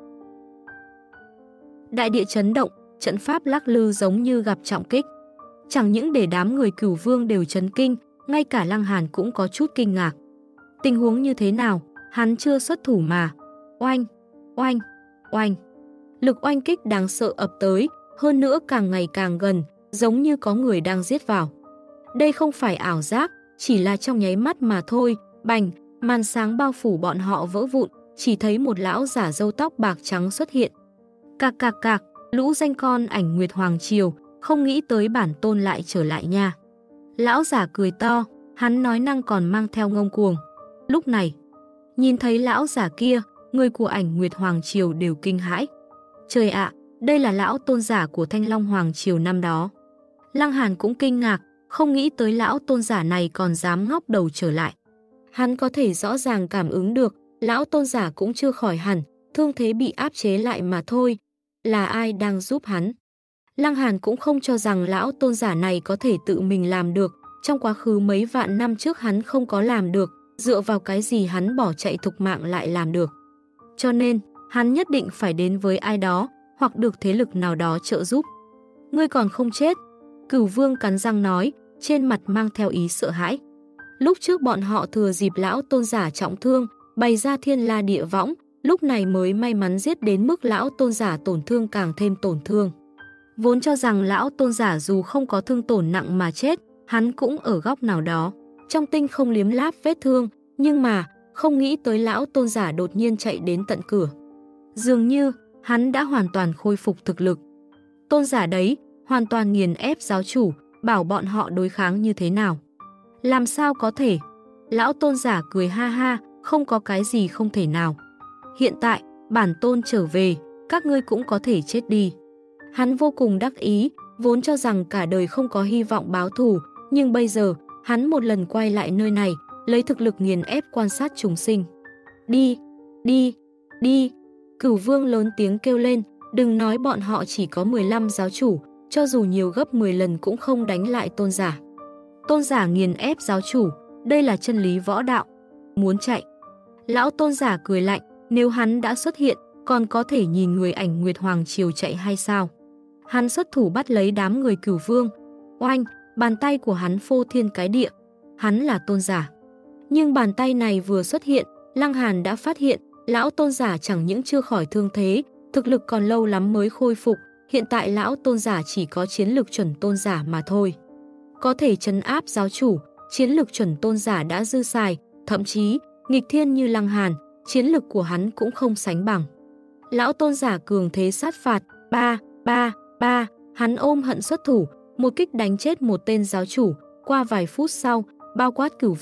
Đại địa chấn động, trận pháp lắc lư giống như gặp trọng kích. Chẳng những để đám người Cửu Vương đều chấn kinh, ngay cả Lăng Hàn cũng có chút kinh ngạc. Tình huống như thế nào, hắn chưa xuất thủ mà. Oanh, oanh, oanh. Lực oanh kích đáng sợ ập tới, hơn nữa càng ngày càng gần, giống như có người đang giết vào. Đây không phải ảo giác, chỉ là trong nháy mắt mà thôi, bành, màn sáng bao phủ bọn họ vỡ vụn, chỉ thấy một lão giả râu tóc bạc trắng xuất hiện. Cạc cạc cạc, lũ danh con ảnh Nguyệt Hoàng Triều, không nghĩ tới bản tôn lại trở lại nha. Lão giả cười to, hắn nói năng còn mang theo ngông cuồng. Lúc này, nhìn thấy lão giả kia, người của ảnh Nguyệt Hoàng Triều đều kinh hãi. Trời ạ, đây là lão tôn giả của Thanh Long Hoàng Triều năm đó. Lăng Hàn cũng kinh ngạc, không nghĩ tới lão tôn giả này còn dám ngóc đầu trở lại. Hắn có thể rõ ràng cảm ứng được, lão tôn giả cũng chưa khỏi hẳn, thương thế bị áp chế lại mà thôi. Là ai đang giúp hắn? Lăng Hàn cũng không cho rằng lão tôn giả này có thể tự mình làm được. Trong quá khứ mấy vạn năm trước hắn không có làm được, dựa vào cái gì hắn bỏ chạy thục mạng lại làm được. Cho nên, hắn nhất định phải đến với ai đó, hoặc được thế lực nào đó trợ giúp. Ngươi còn không chết. Cửu Vương cắn răng nói, trên mặt mang theo ý sợ hãi. Lúc trước bọn họ thừa dịp lão tôn giả trọng thương, bày ra thiên la địa võng, lúc này mới may mắn giết đến mức lão tôn giả tổn thương càng thêm tổn thương. Vốn cho rằng lão tôn giả dù không có thương tổn nặng mà chết, hắn cũng ở góc nào đó, trong tinh không liếm láp vết thương, nhưng mà không nghĩ tới lão tôn giả đột nhiên chạy đến tận cửa. Dường như hắn đã hoàn toàn khôi phục thực lực. Tôn giả đấy, hoàn toàn nghiền ép giáo chủ, bảo bọn họ đối kháng như thế nào. Làm sao có thể? Lão tôn giả cười ha ha, không có cái gì không thể nào. Hiện tại, bản tôn trở về, các ngươi cũng có thể chết đi. Hắn vô cùng đắc ý, vốn cho rằng cả đời không có hy vọng báo thù, nhưng bây giờ, hắn một lần quay lại nơi này, lấy thực lực nghiền ép quan sát chúng sinh. Đi, đi, đi. Cửu Vương lớn tiếng kêu lên, đừng nói bọn họ chỉ có mười lăm giáo chủ, cho dù nhiều gấp mười lần cũng không đánh lại tôn giả. Tôn giả nghiền ép giáo chủ, đây là chân lý võ đạo. Muốn chạy. Lão tôn giả cười lạnh, nếu hắn đã xuất hiện, còn có thể nhìn người ảnh Nguyệt Hoàng Triều chạy hay sao? Hắn xuất thủ bắt lấy đám người Cửu Vương. Oanh, bàn tay của hắn phô thiên cái địa. Hắn là tôn giả. Nhưng bàn tay này vừa xuất hiện, Lăng Hàn đã phát hiện, lão tôn giả chẳng những chưa khỏi thương thế, thực lực còn lâu lắm mới khôi phục. Hiện tại lão tôn giả chỉ có chiến lực chuẩn tôn giả mà thôi. Có thể trấn áp giáo chủ, chiến lực chuẩn tôn giả đã dư xài, thậm chí, nghịch thiên như Lăng Hàn, chiến lực của hắn cũng không sánh bằng. Lão tôn giả cường thế sát phạt, ba, ba, ba, hắn ôm hận xuất thủ, một kích đánh chết một tên giáo chủ, qua vài phút sau, bao quát Cửu Vương,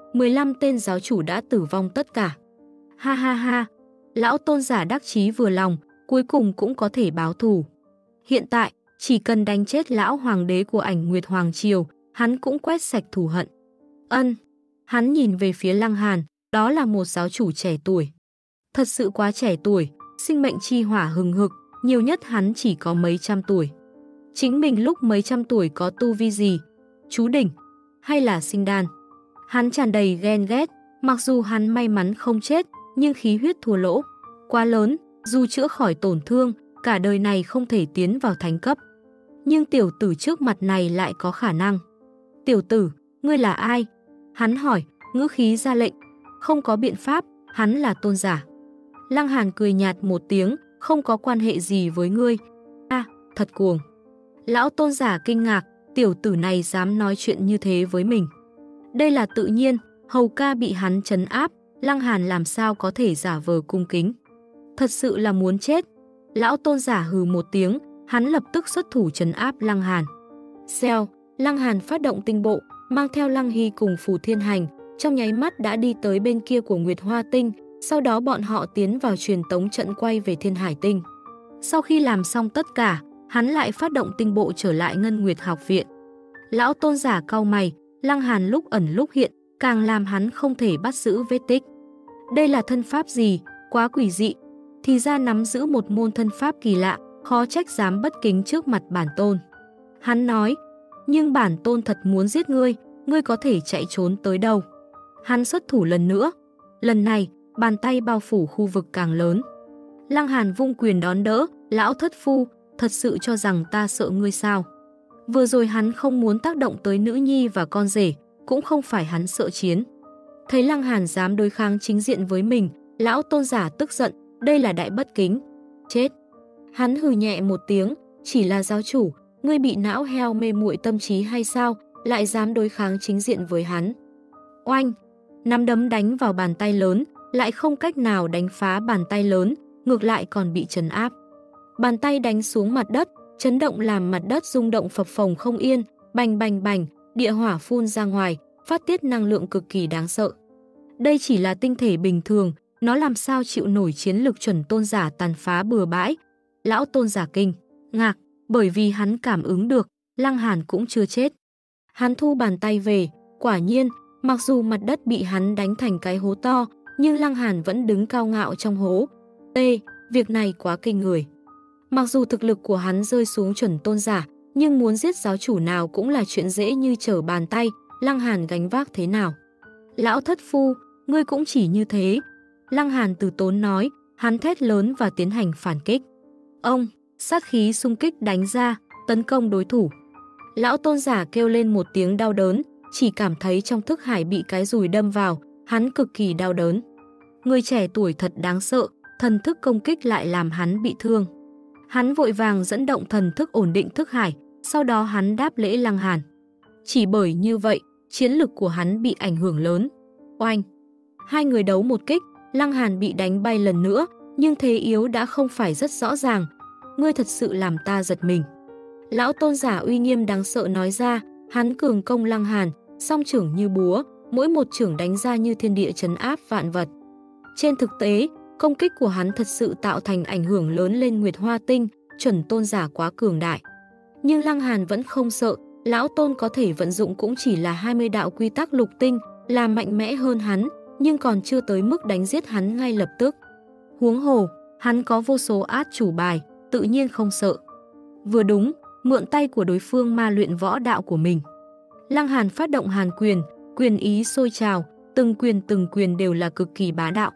mười lăm tên giáo chủ đã tử vong tất cả. Ha ha ha, lão tôn giả đắc chí vừa lòng, cuối cùng cũng có thể báo thù. Hiện tại, chỉ cần đánh chết lão hoàng đế của Ảnh Nguyệt Hoàng Triều, hắn cũng quét sạch thù hận. Ân, hắn nhìn về phía Lăng Hàn, đó là một giáo chủ trẻ tuổi. Thật sự quá trẻ tuổi, sinh mệnh chi hỏa hừng hực, nhiều nhất hắn chỉ có mấy trăm tuổi. Chính mình lúc mấy trăm tuổi có tu vi gì? Chú đỉnh? Hay là sinh đan? Hắn tràn đầy ghen ghét, mặc dù hắn may mắn không chết, nhưng khí huyết thua lỗ. Quá lớn, dù chữa khỏi tổn thương, cả đời này không thể tiến vào thánh cấp. Nhưng tiểu tử trước mặt này lại có khả năng. Tiểu tử, ngươi là ai? Hắn hỏi, ngữ khí ra lệnh. Không có biện pháp, hắn là tôn giả. Lăng Hàn cười nhạt một tiếng, không có quan hệ gì với ngươi. A, à, thật cuồng. Lão tôn giả kinh ngạc, tiểu tử này dám nói chuyện như thế với mình. Đây là tự nhiên, hầu ca bị hắn trấn áp, Lăng Hàn làm sao có thể giả vờ cung kính. Thật sự là muốn chết. Lão tôn giả hừ một tiếng, hắn lập tức xuất thủ trấn áp Lăng Hàn. Xèo, Lăng Hàn phát động tinh bộ, mang theo Lăng Hy cùng Phù Thiên Hành, trong nháy mắt đã đi tới bên kia của Nguyệt Hoa Tinh, sau đó bọn họ tiến vào truyền tống trận quay về Thiên Hải Tinh. Sau khi làm xong tất cả, hắn lại phát động tinh bộ trở lại Ngân Nguyệt học viện. Lão tôn giả cau mày, Lăng Hàn lúc ẩn lúc hiện, càng làm hắn không thể bắt giữ vết tích. Đây là thân pháp gì? Quá quỷ dị. Thì ra nắm giữ một môn thân pháp kỳ lạ, khó trách dám bất kính trước mặt bản tôn. Hắn nói, nhưng bản tôn thật muốn giết ngươi, ngươi có thể chạy trốn tới đâu. Hắn xuất thủ lần nữa. Lần này, bàn tay bao phủ khu vực càng lớn. Lăng Hàn vung quyền đón đỡ, lão thất phu, thật sự cho rằng ta sợ ngươi sao? Vừa rồi hắn không muốn tác động tới nữ nhi và con rể, cũng không phải hắn sợ chiến. Thấy Lăng Hàn dám đối kháng chính diện với mình, lão tôn giả tức giận, đây là đại bất kính. Chết! Hắn hừ nhẹ một tiếng, chỉ là giáo chủ, ngươi bị não heo mê muội tâm trí hay sao, lại dám đối kháng chính diện với hắn. Oanh! Nắm đấm đánh vào bàn tay lớn, lại không cách nào đánh phá bàn tay lớn, ngược lại còn bị trấn áp. Bàn tay đánh xuống mặt đất, chấn động làm mặt đất rung động phập phồng không yên, bành bành bành, địa hỏa phun ra ngoài, phát tiết năng lượng cực kỳ đáng sợ. Đây chỉ là tinh thể bình thường, nó làm sao chịu nổi chiến lực chuẩn tôn giả tàn phá bừa bãi. Lão tôn giả kinh ngạc, bởi vì hắn cảm ứng được, Lăng Hàn cũng chưa chết. Hắn thu bàn tay về, quả nhiên, mặc dù mặt đất bị hắn đánh thành cái hố to, nhưng Lăng Hàn vẫn đứng cao ngạo trong hố. Ê, việc này quá kinh người. Mặc dù thực lực của hắn rơi xuống chuẩn tôn giả, nhưng muốn giết giáo chủ nào cũng là chuyện dễ như trở bàn tay, Lăng Hàn gánh vác thế nào. Lão thất phu, ngươi cũng chỉ như thế. Lăng Hàn từ tốn nói, hắn thét lớn và tiến hành phản kích. Ông, sát khí xung kích đánh ra, tấn công đối thủ. Lão tôn giả kêu lên một tiếng đau đớn, chỉ cảm thấy trong thức hải bị cái dùi đâm vào, hắn cực kỳ đau đớn. Người trẻ tuổi thật đáng sợ, thần thức công kích lại làm hắn bị thương. Hắn vội vàng dẫn động thần thức ổn định thức hải, sau đó hắn đáp lễ Lăng Hàn. Chỉ bởi như vậy, chiến lực của hắn bị ảnh hưởng lớn. Oanh! Hai người đấu một kích, Lăng Hàn bị đánh bay lần nữa, nhưng thế yếu đã không phải rất rõ ràng. Ngươi thật sự làm ta giật mình. Lão tôn giả uy nghiêm đáng sợ nói ra, hắn cường công Lăng Hàn, song trưởng như búa, mỗi một trưởng đánh ra như thiên địa trấn áp vạn vật. Trên thực tế, công kích của hắn thật sự tạo thành ảnh hưởng lớn lên Nguyệt Hoa Tinh, chuẩn tôn giả quá cường đại. Nhưng Lăng Hàn vẫn không sợ, lão tôn có thể vận dụng cũng chỉ là hai mươi đạo quy tắc lục tinh, là mạnh mẽ hơn hắn, nhưng còn chưa tới mức đánh giết hắn ngay lập tức. Huống hồ, hắn có vô số át chủ bài, tự nhiên không sợ. Vừa đúng, mượn tay của đối phương ma luyện võ đạo của mình. Lăng Hàn phát động hàn quyền, quyền ý sôi trào, từng quyền từng quyền đều là cực kỳ bá đạo.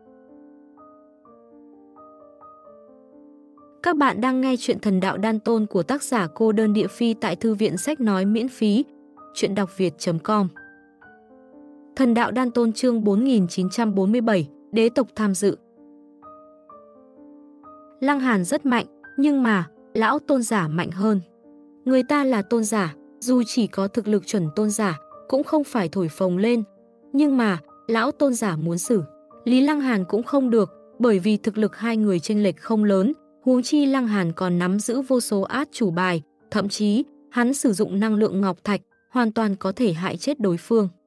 Các bạn đang nghe chuyện Thần Đạo Đan Tôn của tác giả Cô Đơn Địa Phi tại thư viện sách nói miễn phí, chuyện đọc việt chấm com. Thần Đạo Đan Tôn chương bốn nghìn chín trăm bốn mươi bảy, đế tộc tham dự. Lăng Hàn rất mạnh, nhưng mà, lão tôn giả mạnh hơn. Người ta là tôn giả, dù chỉ có thực lực chuẩn tôn giả, cũng không phải thổi phồng lên. Nhưng mà, lão tôn giả muốn xử Lý Lăng Hàn cũng không được, bởi vì thực lực hai người chênh lệch không lớn, huống chi Lăng Hàn còn nắm giữ vô số át chủ bài, thậm chí, hắn sử dụng năng lượng ngọc thạch, hoàn toàn có thể hại chết đối phương.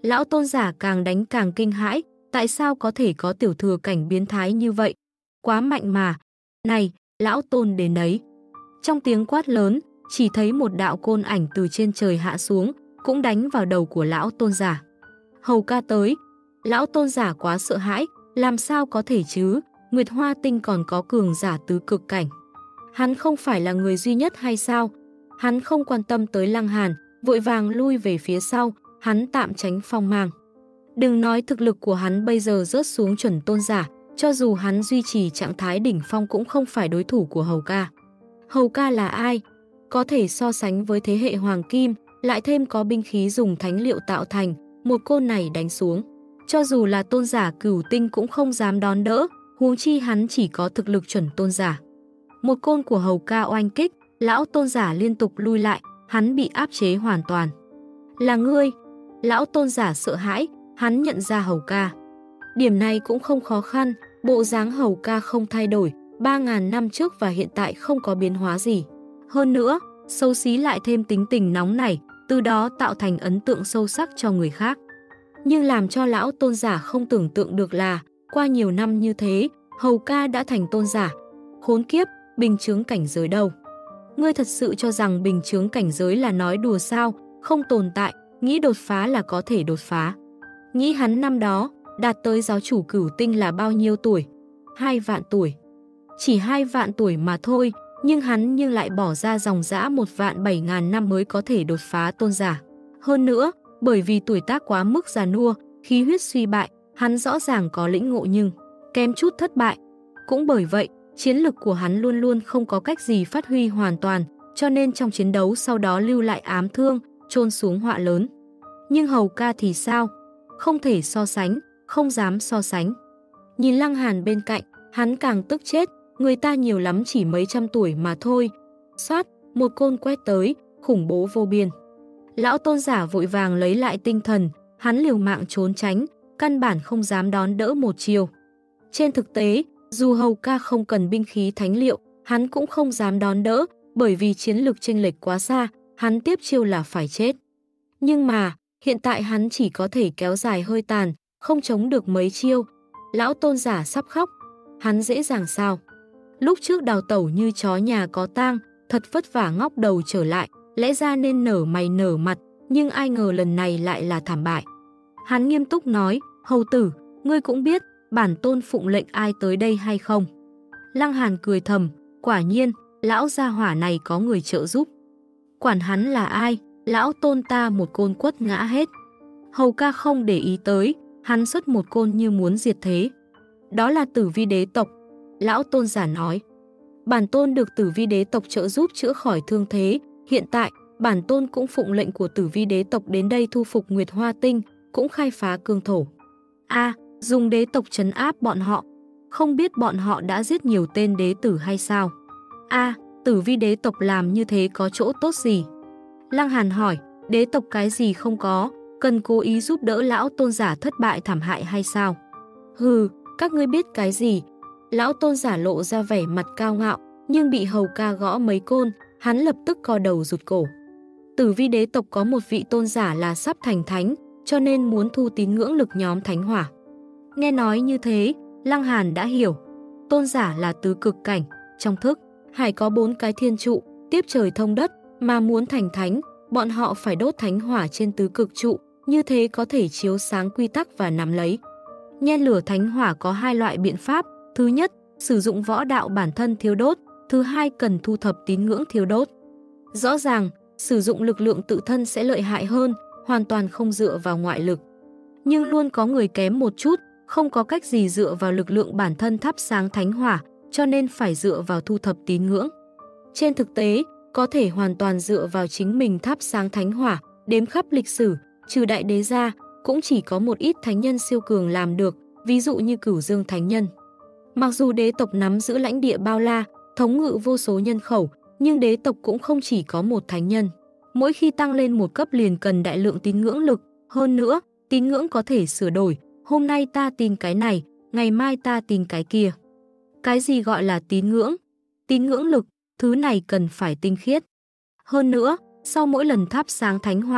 Lão tôn giả càng đánh càng kinh hãi, tại sao có thể có tiểu thừa cảnh biến thái như vậy? Quá mạnh mà. Này, lão tôn đến đấy. Trong tiếng quát lớn, chỉ thấy một đạo côn ảnh từ trên trời hạ xuống, cũng đánh vào đầu của lão tôn giả. Hầu ca tới. Lão tôn giả quá sợ hãi, làm sao có thể chứ, Nguyệt Hoa Tinh còn có cường giả tứ cực cảnh. Hắn không phải là người duy nhất hay sao? Hắn không quan tâm tới Lăng Hàn, vội vàng lui về phía sau, hắn tạm tránh phong mang. Đừng nói thực lực của hắn bây giờ rớt xuống chuẩn tôn giả, cho dù hắn duy trì trạng thái đỉnh phong cũng không phải đối thủ của Hầu ca. Hầu ca là ai? Có thể so sánh với thế hệ hoàng kim, lại thêm có binh khí dùng thánh liệu tạo thành, một côn này đánh xuống. Cho dù là tôn giả cửu tinh cũng không dám đón đỡ, huống chi hắn chỉ có thực lực chuẩn tôn giả. Một côn của Hầu ca oanh kích, lão tôn giả liên tục lui lại, hắn bị áp chế hoàn toàn. Là ngươi? Lão tôn giả sợ hãi, hắn nhận ra Hầu ca. Điểm này cũng không khó khăn, bộ dáng Hầu ca không thay đổi, ba ngàn năm trước và hiện tại không có biến hóa gì. Hơn nữa, xấu xí lại thêm tính tình nóng nảy, từ đó tạo thành ấn tượng sâu sắc cho người khác. Nhưng làm cho lão tôn giả không tưởng tượng được là, qua nhiều năm như thế, Hầu ca đã thành tôn giả. Khốn kiếp, bình chướng cảnh giới đâu? Ngươi thật sự cho rằng bình chướng cảnh giới là nói đùa sao, không tồn tại, nghĩ đột phá là có thể đột phá. Nghĩ hắn năm đó, đạt tới giáo chủ cửu tinh là bao nhiêu tuổi? Hai vạn tuổi. Chỉ hai vạn tuổi mà thôi, nhưng hắn nhưng lại bỏ ra dòng dã một vạn bảy ngàn năm mới có thể đột phá tôn giả. Hơn nữa, bởi vì tuổi tác quá mức già nua, khí huyết suy bại, hắn rõ ràng có lĩnh ngộ nhưng kém chút thất bại. Cũng bởi vậy, chiến lực của hắn luôn luôn không có cách gì phát huy hoàn toàn, cho nên trong chiến đấu sau đó lưu lại ám thương, chôn xuống họa lớn. Nhưng Hầu ca thì sao? Không thể so sánh, không dám so sánh. Nhìn Lăng Hàn bên cạnh, hắn càng tức chết, người ta nhiều lắm chỉ mấy trăm tuổi mà thôi. Xoát, một côn quét tới, khủng bố vô biên. Lão tôn giả vội vàng lấy lại tinh thần, hắn liều mạng trốn tránh, căn bản không dám đón đỡ một chiều. Trên thực tế, dù Hầu ca không cần binh khí thánh liệu, hắn cũng không dám đón đỡ, bởi vì chiến lược chênh lệch quá xa, hắn tiếp chiêu là phải chết. Nhưng mà, hiện tại hắn chỉ có thể kéo dài hơi tàn, không chống được mấy chiêu. Lão tôn giả sắp khóc, hắn dễ dàng sao? Lúc trước đào tẩu như chó nhà có tang, thật vất vả ngóc đầu trở lại, lẽ ra nên nở mày nở mặt, nhưng ai ngờ lần này lại là thảm bại. Hắn nghiêm túc nói, Hầu tử, ngươi cũng biết, bản tôn phụng lệnh ai tới đây hay không? Lăng Hàn cười thầm, quả nhiên, lão gia hỏa này có người trợ giúp. Quản hắn là ai, lão tôn ta một côn quất ngã hết. Hầu ca không để ý tới, hắn xuất một côn như muốn diệt thế. Đó là Tử Vi đế tộc. Lão tôn giả nói, bản tôn được Tử Vi đế tộc trợ giúp chữa khỏi thương thế. Hiện tại, bản tôn cũng phụng lệnh của Tử Vi đế tộc đến đây thu phục Nguyệt Hoa Tinh, cũng khai phá cương thổ. A, dùng đế tộc trấn áp bọn họ. Không biết bọn họ đã giết nhiều tên đế tử hay sao? A, Tử Vi đế tộc làm như thế có chỗ tốt gì? Lăng Hàn hỏi, đế tộc cái gì không có, cần cố ý giúp đỡ lão tôn giả thất bại thảm hại hay sao? Hừ, các ngươi biết cái gì? Lão tôn giả lộ ra vẻ mặt cao ngạo, nhưng bị Hầu ca gõ mấy côn, hắn lập tức co đầu rụt cổ. Tử Vi đế tộc có một vị tôn giả là sắp thành thánh, cho nên muốn thu tín ngưỡng lực nhóm thánh hỏa. Nghe nói như thế, Lăng Hàn đã hiểu. Tôn giả là tứ cực cảnh, trong thức, hải có bốn cái thiên trụ, tiếp trời thông đất, mà muốn thành thánh, bọn họ phải đốt thánh hỏa trên tứ cực trụ, như thế có thể chiếu sáng quy tắc và nắm lấy. Nhen lửa thánh hỏa có hai loại biện pháp, thứ nhất, sử dụng võ đạo bản thân thiêu đốt, thứ hai cần thu thập tín ngưỡng thiêu đốt. Rõ ràng, sử dụng lực lượng tự thân sẽ lợi hại hơn, hoàn toàn không dựa vào ngoại lực. Nhưng luôn có người kém một chút, không có cách gì dựa vào lực lượng bản thân thắp sáng thánh hỏa, cho nên phải dựa vào thu thập tín ngưỡng. Trên thực tế, có thể hoàn toàn dựa vào chính mình thắp sáng thánh hỏa, đếm khắp lịch sử, trừ đại đế ra, cũng chỉ có một ít thánh nhân siêu cường làm được, ví dụ như Cửu Dương Thánh Nhân. Mặc dù đế tộc nắm giữ lãnh địa bao la, thống ngự vô số nhân khẩu, nhưng đế tộc cũng không chỉ có một thánh nhân. Mỗi khi tăng lên một cấp liền cần đại lượng tín ngưỡng lực, hơn nữa, tín ngưỡng có thể sửa đổi, hôm nay ta tin cái này, ngày mai ta tin cái kia. Cái gì gọi là tín ngưỡng? Tín ngưỡng lực, thứ này cần phải tinh khiết. Hơn nữa, sau mỗi lần thắp sáng thánh hỏa,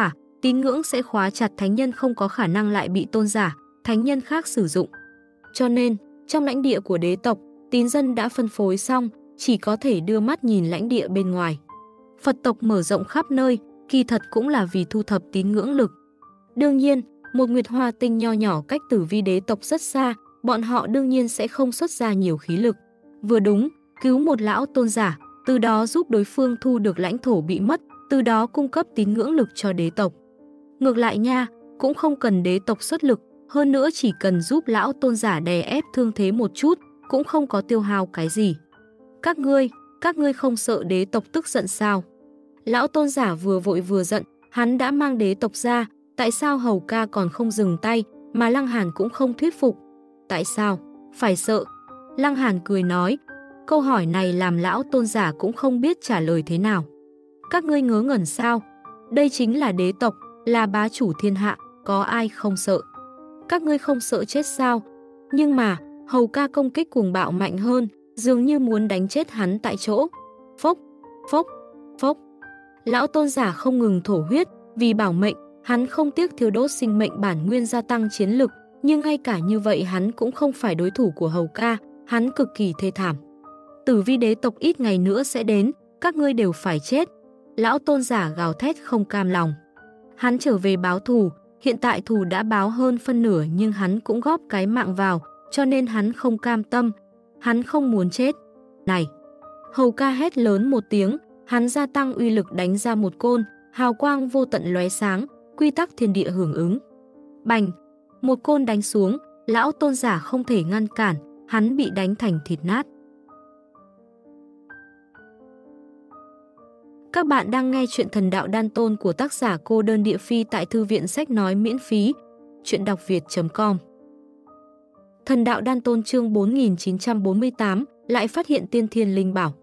tín ngưỡng sẽ khóa chặt thánh nhân, không có khả năng lại bị tôn giả, thánh nhân khác sử dụng. Cho nên, trong lãnh địa của đế tộc, tín dân đã phân phối xong, chỉ có thể đưa mắt nhìn lãnh địa bên ngoài. Phật tộc mở rộng khắp nơi, kỳ thật cũng là vì thu thập tín ngưỡng lực. Đương nhiên, một Nguyệt Hoa Tinh nho nhỏ cách Tử Vi đế tộc rất xa, bọn họ đương nhiên sẽ không xuất ra nhiều khí lực. Vừa đúng, cứu một lão tôn giả, từ đó giúp đối phương thu được lãnh thổ bị mất, từ đó cung cấp tín ngưỡng lực cho đế tộc. Ngược lại nha, cũng không cần đế tộc xuất lực, hơn nữa chỉ cần giúp lão tôn giả đè ép thương thế một chút, cũng không có tiêu hao cái gì. Các ngươi, các ngươi không sợ đế tộc tức giận sao? Lão tôn giả vừa vội vừa giận, hắn đã mang đế tộc ra, tại sao Hầu ca còn không dừng tay, mà Lăng Hàn cũng không thuyết phục? Tại sao? Phải sợ. Lăng Hàn cười nói, câu hỏi này làm lão tôn giả cũng không biết trả lời thế nào. Các ngươi ngớ ngẩn sao? Đây chính là đế tộc, là bá chủ thiên hạ, có ai không sợ? Các ngươi không sợ chết sao? Nhưng mà, Hầu ca công kích cuồng bạo mạnh hơn, dường như muốn đánh chết hắn tại chỗ. Phốc, phốc, phốc. Lão tôn giả không ngừng thổ huyết, vì bảo mệnh, hắn không tiếc thiêu đốt sinh mệnh bản nguyên gia tăng chiến lực, nhưng ngay cả như vậy hắn cũng không phải đối thủ của Hầu ca, hắn cực kỳ thê thảm. Tử Vi đế tộc ít ngày nữa sẽ đến, các ngươi đều phải chết. Lão tôn giả gào thét không cam lòng. Hắn trở về báo thù, hiện tại thù đã báo hơn phân nửa nhưng hắn cũng góp cái mạng vào, cho nên hắn không cam tâm, hắn không muốn chết. Này! Hầu ca hét lớn một tiếng, hắn gia tăng uy lực đánh ra một côn, hào quang vô tận lóe sáng, quy tắc thiên địa hưởng ứng. Bành! Một côn đánh xuống, lão tôn giả không thể ngăn cản, hắn bị đánh thành thịt nát. Các bạn đang nghe chuyện Thần Đạo Đan Tôn của tác giả Cô Đơn Địa Phi tại Thư viện Sách Nói miễn phí, chuyện đọc việt chấm com. Thần Đạo Đan Tôn chương bốn nghìn chín trăm bốn mươi tám, lại phát hiện tiên thiên linh bảo.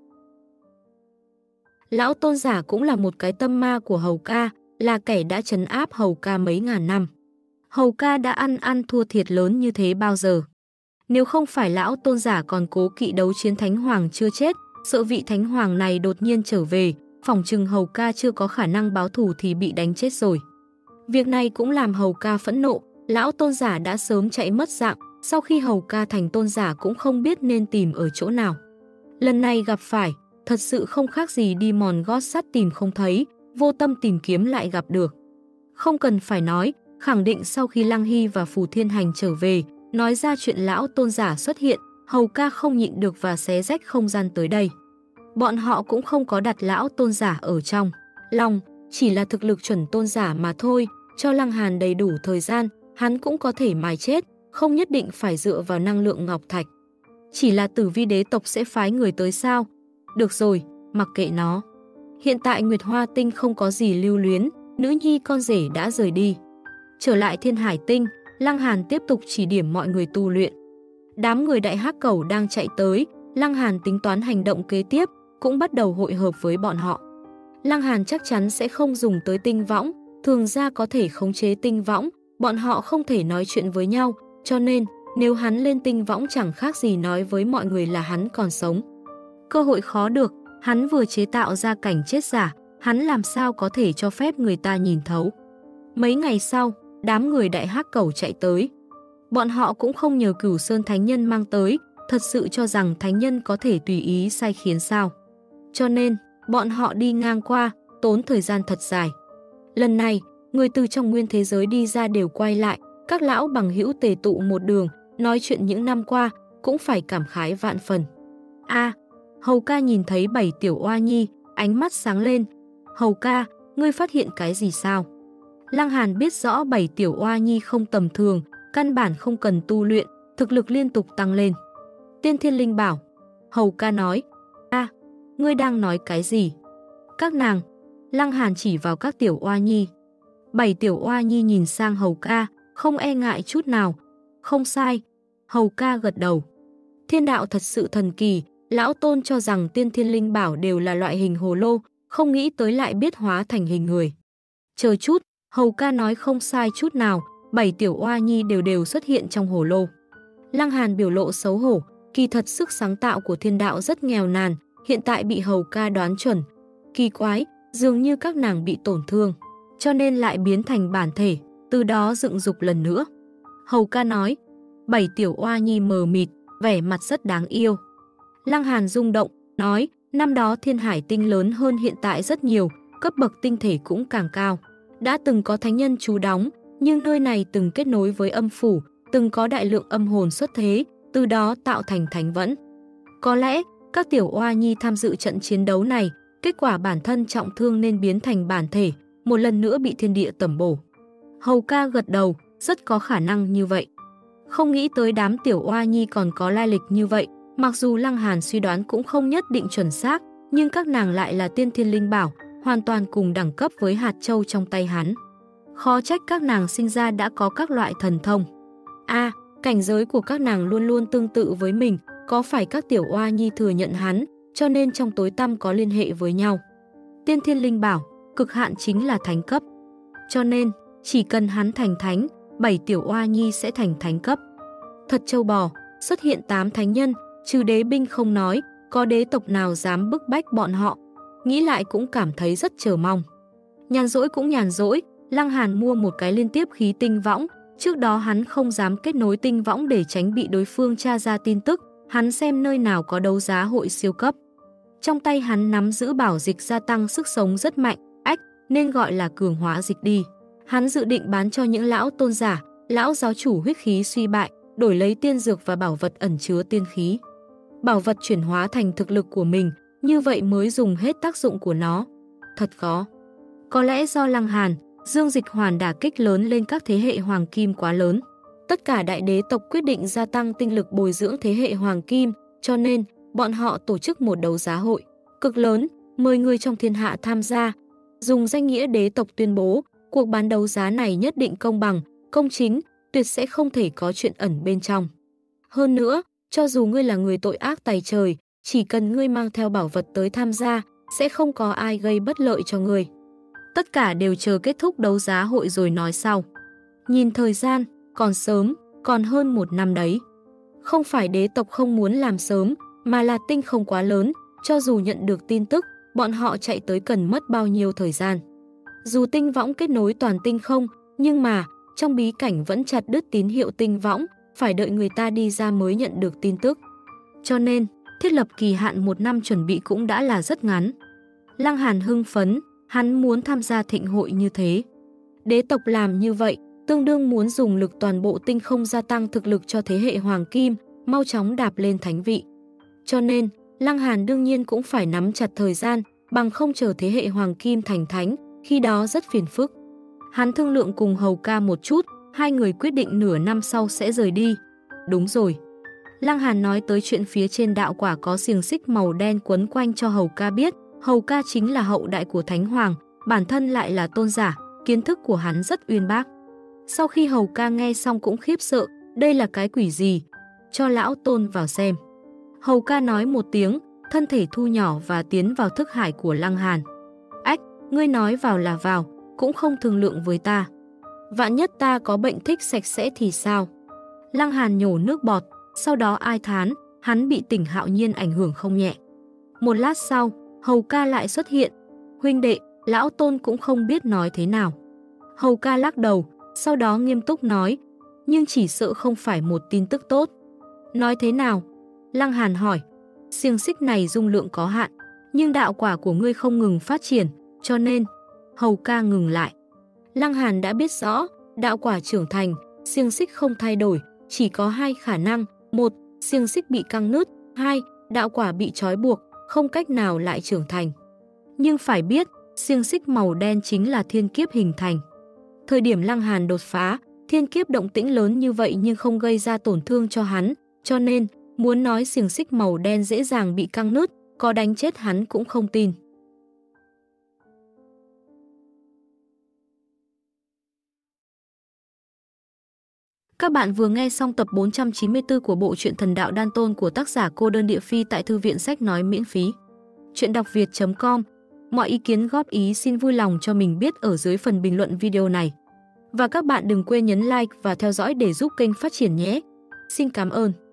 Lão tôn giả cũng là một cái tâm ma của Hầu ca, là kẻ đã trấn áp Hầu ca mấy ngàn năm. Hầu ca đã ăn ăn thua thiệt lớn như thế bao giờ? Nếu không phải lão tôn giả còn cố kỵ đấu chiến thánh hoàng chưa chết, sợ vị thánh hoàng này đột nhiên trở về, phỏng chừng Hầu ca chưa có khả năng báo thù thì bị đánh chết rồi. Việc này cũng làm Hầu ca phẫn nộ, lão tôn giả đã sớm chạy mất dạng, sau khi Hầu ca thành tôn giả cũng không biết nên tìm ở chỗ nào. Lần này gặp phải, thật sự không khác gì đi mòn gót sắt tìm không thấy, vô tâm tìm kiếm lại gặp được. Không cần phải nói, khẳng định sau khi Lăng Hy và Phù Thiên Hành trở về, nói ra chuyện lão tôn giả xuất hiện, Hầu ca không nhịn được và xé rách không gian tới đây. Bọn họ cũng không có đặt lão tôn giả ở trong lòng, chỉ là thực lực chuẩn tôn giả mà thôi, cho Lăng Hàn đầy đủ thời gian, hắn cũng có thể mài chết, không nhất định phải dựa vào năng lượng ngọc thạch. Chỉ là Tử Vi đế tộc sẽ phái người tới sao? Được rồi, mặc kệ nó. Hiện tại Nguyệt Hoa Tinh không có gì lưu luyến, nữ nhi con rể đã rời đi. Trở lại Thiên Hải Tinh, Lăng Hàn tiếp tục chỉ điểm mọi người tu luyện. Đám người Đại Hắc Cẩu đang chạy tới, Lăng Hàn tính toán hành động kế tiếp, cũng bắt đầu hội hợp với bọn họ. Lăng Hàn chắc chắn sẽ không dùng tới tinh võng, thường ra có thể khống chế tinh võng, bọn họ không thể nói chuyện với nhau, cho nên nếu hắn lên tinh võng chẳng khác gì nói với mọi người là hắn còn sống. Cơ hội khó được, hắn vừa chế tạo ra cảnh chết giả, hắn làm sao có thể cho phép người ta nhìn thấu. Mấy ngày sau, đám người Đại Hắc Cẩu chạy tới. Bọn họ cũng không nhờ Cửu Sơn Thánh Nhân mang tới, thật sự cho rằng Thánh Nhân có thể tùy ý sai khiến sao. Cho nên, bọn họ đi ngang qua, tốn thời gian thật dài. Lần này, người từ trong nguyên thế giới đi ra đều quay lại, các lão bằng hữu tề tụ một đường, nói chuyện những năm qua, cũng phải cảm khái vạn phần. A, Hầu ca nhìn thấy bảy tiểu oa nhi, ánh mắt sáng lên. Hầu ca, ngươi phát hiện cái gì sao? Lăng Hàn biết rõ bảy tiểu oa nhi không tầm thường, căn bản không cần tu luyện, thực lực liên tục tăng lên. Tiên thiên linh bảo. Hầu ca nói. A, ngươi đang nói cái gì? Các nàng. Lăng Hàn chỉ vào các tiểu oa nhi. Bảy tiểu oa nhi nhìn sang Hầu ca, không e ngại chút nào. Không sai. Hầu ca gật đầu. Thiên đạo thật sự thần kỳ, lão tôn cho rằng tiên thiên linh bảo đều là loại hình hồ lô, không nghĩ tới lại biết hóa thành hình người. Chờ chút, Hầu ca nói không sai chút nào, bảy tiểu oa nhi đều đều xuất hiện trong hồ lô. Lăng Hàn biểu lộ xấu hổ, kỳ thật sức sáng tạo của thiên đạo rất nghèo nàn, hiện tại bị Hầu ca đoán chuẩn. Kỳ quái, dường như các nàng bị tổn thương. cho nên lại biến thành bản thể, từ đó dựng dục lần nữa. Hầu ca nói, bảy tiểu oa nhi mờ mịt, vẻ mặt rất đáng yêu. Lăng Hàn rung động, nói, năm đó Thiên Hải Tinh lớn hơn hiện tại rất nhiều, cấp bậc tinh thể cũng càng cao. Đã từng có thánh nhân trú đóng, nhưng nơi này từng kết nối với âm phủ, từng có đại lượng âm hồn xuất thế, từ đó tạo thành thánh vẫn. Có lẽ, các tiểu oa nhi tham dự trận chiến đấu này, kết quả bản thân trọng thương nên biến thành bản thể, một lần nữa bị thiên địa tẩm bổ. Hầu ca gật đầu, rất có khả năng như vậy. Không nghĩ tới đám tiểu oa nhi còn có lai lịch như vậy, mặc dù Lăng Hàn suy đoán cũng không nhất định chuẩn xác, nhưng các nàng lại là tiên thiên linh bảo, hoàn toàn cùng đẳng cấp với hạt châu trong tay hắn. Khó trách các nàng sinh ra đã có các loại thần thông. A, à, cảnh giới của các nàng luôn luôn tương tự với mình, có phải các tiểu oa nhi thừa nhận hắn, cho nên trong tối tăm có liên hệ với nhau. Tiên thiên linh bảo, cực hạn chính là thánh cấp. Cho nên, chỉ cần hắn thành thánh, bảy tiểu oa nhi sẽ thành thánh cấp. Thật châu bò, xuất hiện tám thánh nhân, trừ đế binh không nói, có đế tộc nào dám bức bách bọn họ. Nghĩ lại cũng cảm thấy rất chờ mong. Nhàn rỗi cũng nhàn rỗi, Lăng Hàn mua một cái liên tiếp khí tinh võng. Trước đó hắn không dám kết nối tinh võng để tránh bị đối phương tra ra tin tức, hắn xem nơi nào có đấu giá hội siêu cấp. Trong tay hắn nắm giữ bảo dịch gia tăng sức sống rất mạnh, ách, nên gọi là cường hóa dịch đi. Hắn dự định bán cho những lão tôn giả, lão giáo chủ huyết khí suy bại, đổi lấy tiên dược và bảo vật ẩn chứa tiên khí. Bảo vật chuyển hóa thành thực lực của mình, như vậy mới dùng hết tác dụng của nó. Thật khó. Có lẽ do Lăng Hàn, Dương Dịch Hoàn đả kích lớn lên các thế hệ hoàng kim quá lớn. Tất cả đại đế tộc quyết định gia tăng tinh lực bồi dưỡng thế hệ hoàng kim, cho nên bọn họ tổ chức một đấu giá hội cực lớn, mời người trong thiên hạ tham gia. Dùng danh nghĩa đế tộc tuyên bố, cuộc bán đấu giá này nhất định công bằng, công chính, tuyệt sẽ không thể có chuyện ẩn bên trong. Hơn nữa, cho dù ngươi là người tội ác tày trời, chỉ cần ngươi mang theo bảo vật tới tham gia, sẽ không có ai gây bất lợi cho ngươi. Tất cả đều chờ kết thúc đấu giá hội rồi nói sau. Nhìn thời gian, còn sớm, còn hơn một năm đấy. Không phải đế tộc không muốn làm sớm, mà là tinh không quá lớn, cho dù nhận được tin tức, bọn họ chạy tới cần mất bao nhiêu thời gian. Dù tinh võng kết nối toàn tinh không, nhưng mà trong bí cảnh vẫn chặt đứt tín hiệu tinh võng, phải đợi người ta đi ra mới nhận được tin tức. Cho nên, thiết lập kỳ hạn một năm chuẩn bị cũng đã là rất ngắn. Lăng Hàn hưng phấn, hắn muốn tham gia thịnh hội như thế. Đế tộc làm như vậy, tương đương muốn dùng lực toàn bộ tinh không gia tăng thực lực cho thế hệ hoàng kim, mau chóng đạp lên thánh vị. Cho nên, Lăng Hàn đương nhiên cũng phải nắm chặt thời gian, bằng không chờ thế hệ hoàng kim thành thánh, khi đó rất phiền phức. Hắn thương lượng cùng Hầu ca một chút, hai người quyết định nửa năm sau sẽ rời đi. Đúng rồi. Lăng Hàn nói tới chuyện phía trên đạo quả có xiềng xích màu đen quấn quanh cho Hầu ca biết. Hầu ca chính là hậu đại của Thánh Hoàng, bản thân lại là tôn giả, kiến thức của hắn rất uyên bác. Sau khi Hầu ca nghe xong cũng khiếp sợ, đây là cái quỷ gì? Cho lão tôn vào xem. Hầu ca nói một tiếng, thân thể thu nhỏ và tiến vào thức hải của Lăng Hàn. Ách, ngươi nói vào là vào, cũng không thương lượng với ta. Vạn nhất ta có bệnh thích sạch sẽ thì sao? Lăng Hàn nhổ nước bọt, sau đó ai thán, hắn bị tỉnh hạo nhiên ảnh hưởng không nhẹ. Một lát sau, Hầu ca lại xuất hiện. Huynh đệ, lão tôn cũng không biết nói thế nào. Hầu ca lắc đầu, sau đó nghiêm túc nói, nhưng chỉ sợ không phải một tin tức tốt. Nói thế nào? Lăng Hàn hỏi. Xiềng xích này dung lượng có hạn, nhưng đạo quả của ngươi không ngừng phát triển, cho nên Hầu ca ngừng lại. Lăng Hàn đã biết rõ, đạo quả trưởng thành, xiềng xích không thay đổi, chỉ có hai khả năng. Một, xiềng xích bị căng nứt. Hai, đạo quả bị trói buộc, không cách nào lại trưởng thành. Nhưng phải biết, xiềng xích màu đen chính là thiên kiếp hình thành. Thời điểm Lăng Hàn đột phá, thiên kiếp động tĩnh lớn như vậy nhưng không gây ra tổn thương cho hắn, cho nên muốn nói xiềng xích màu đen dễ dàng bị căng nứt, có đánh chết hắn cũng không tin. Các bạn vừa nghe xong tập bốn trăm chín mươi tư của bộ truyện Thần Đạo Đan Tôn của tác giả Cô Đơn Địa Phi tại Thư viện Sách Nói miễn phí. Chuyện đọc việt chấm com. Mọi ý kiến góp ý xin vui lòng cho mình biết ở dưới phần bình luận video này. Và các bạn đừng quên nhấn like và theo dõi để giúp kênh phát triển nhé. Xin cảm ơn.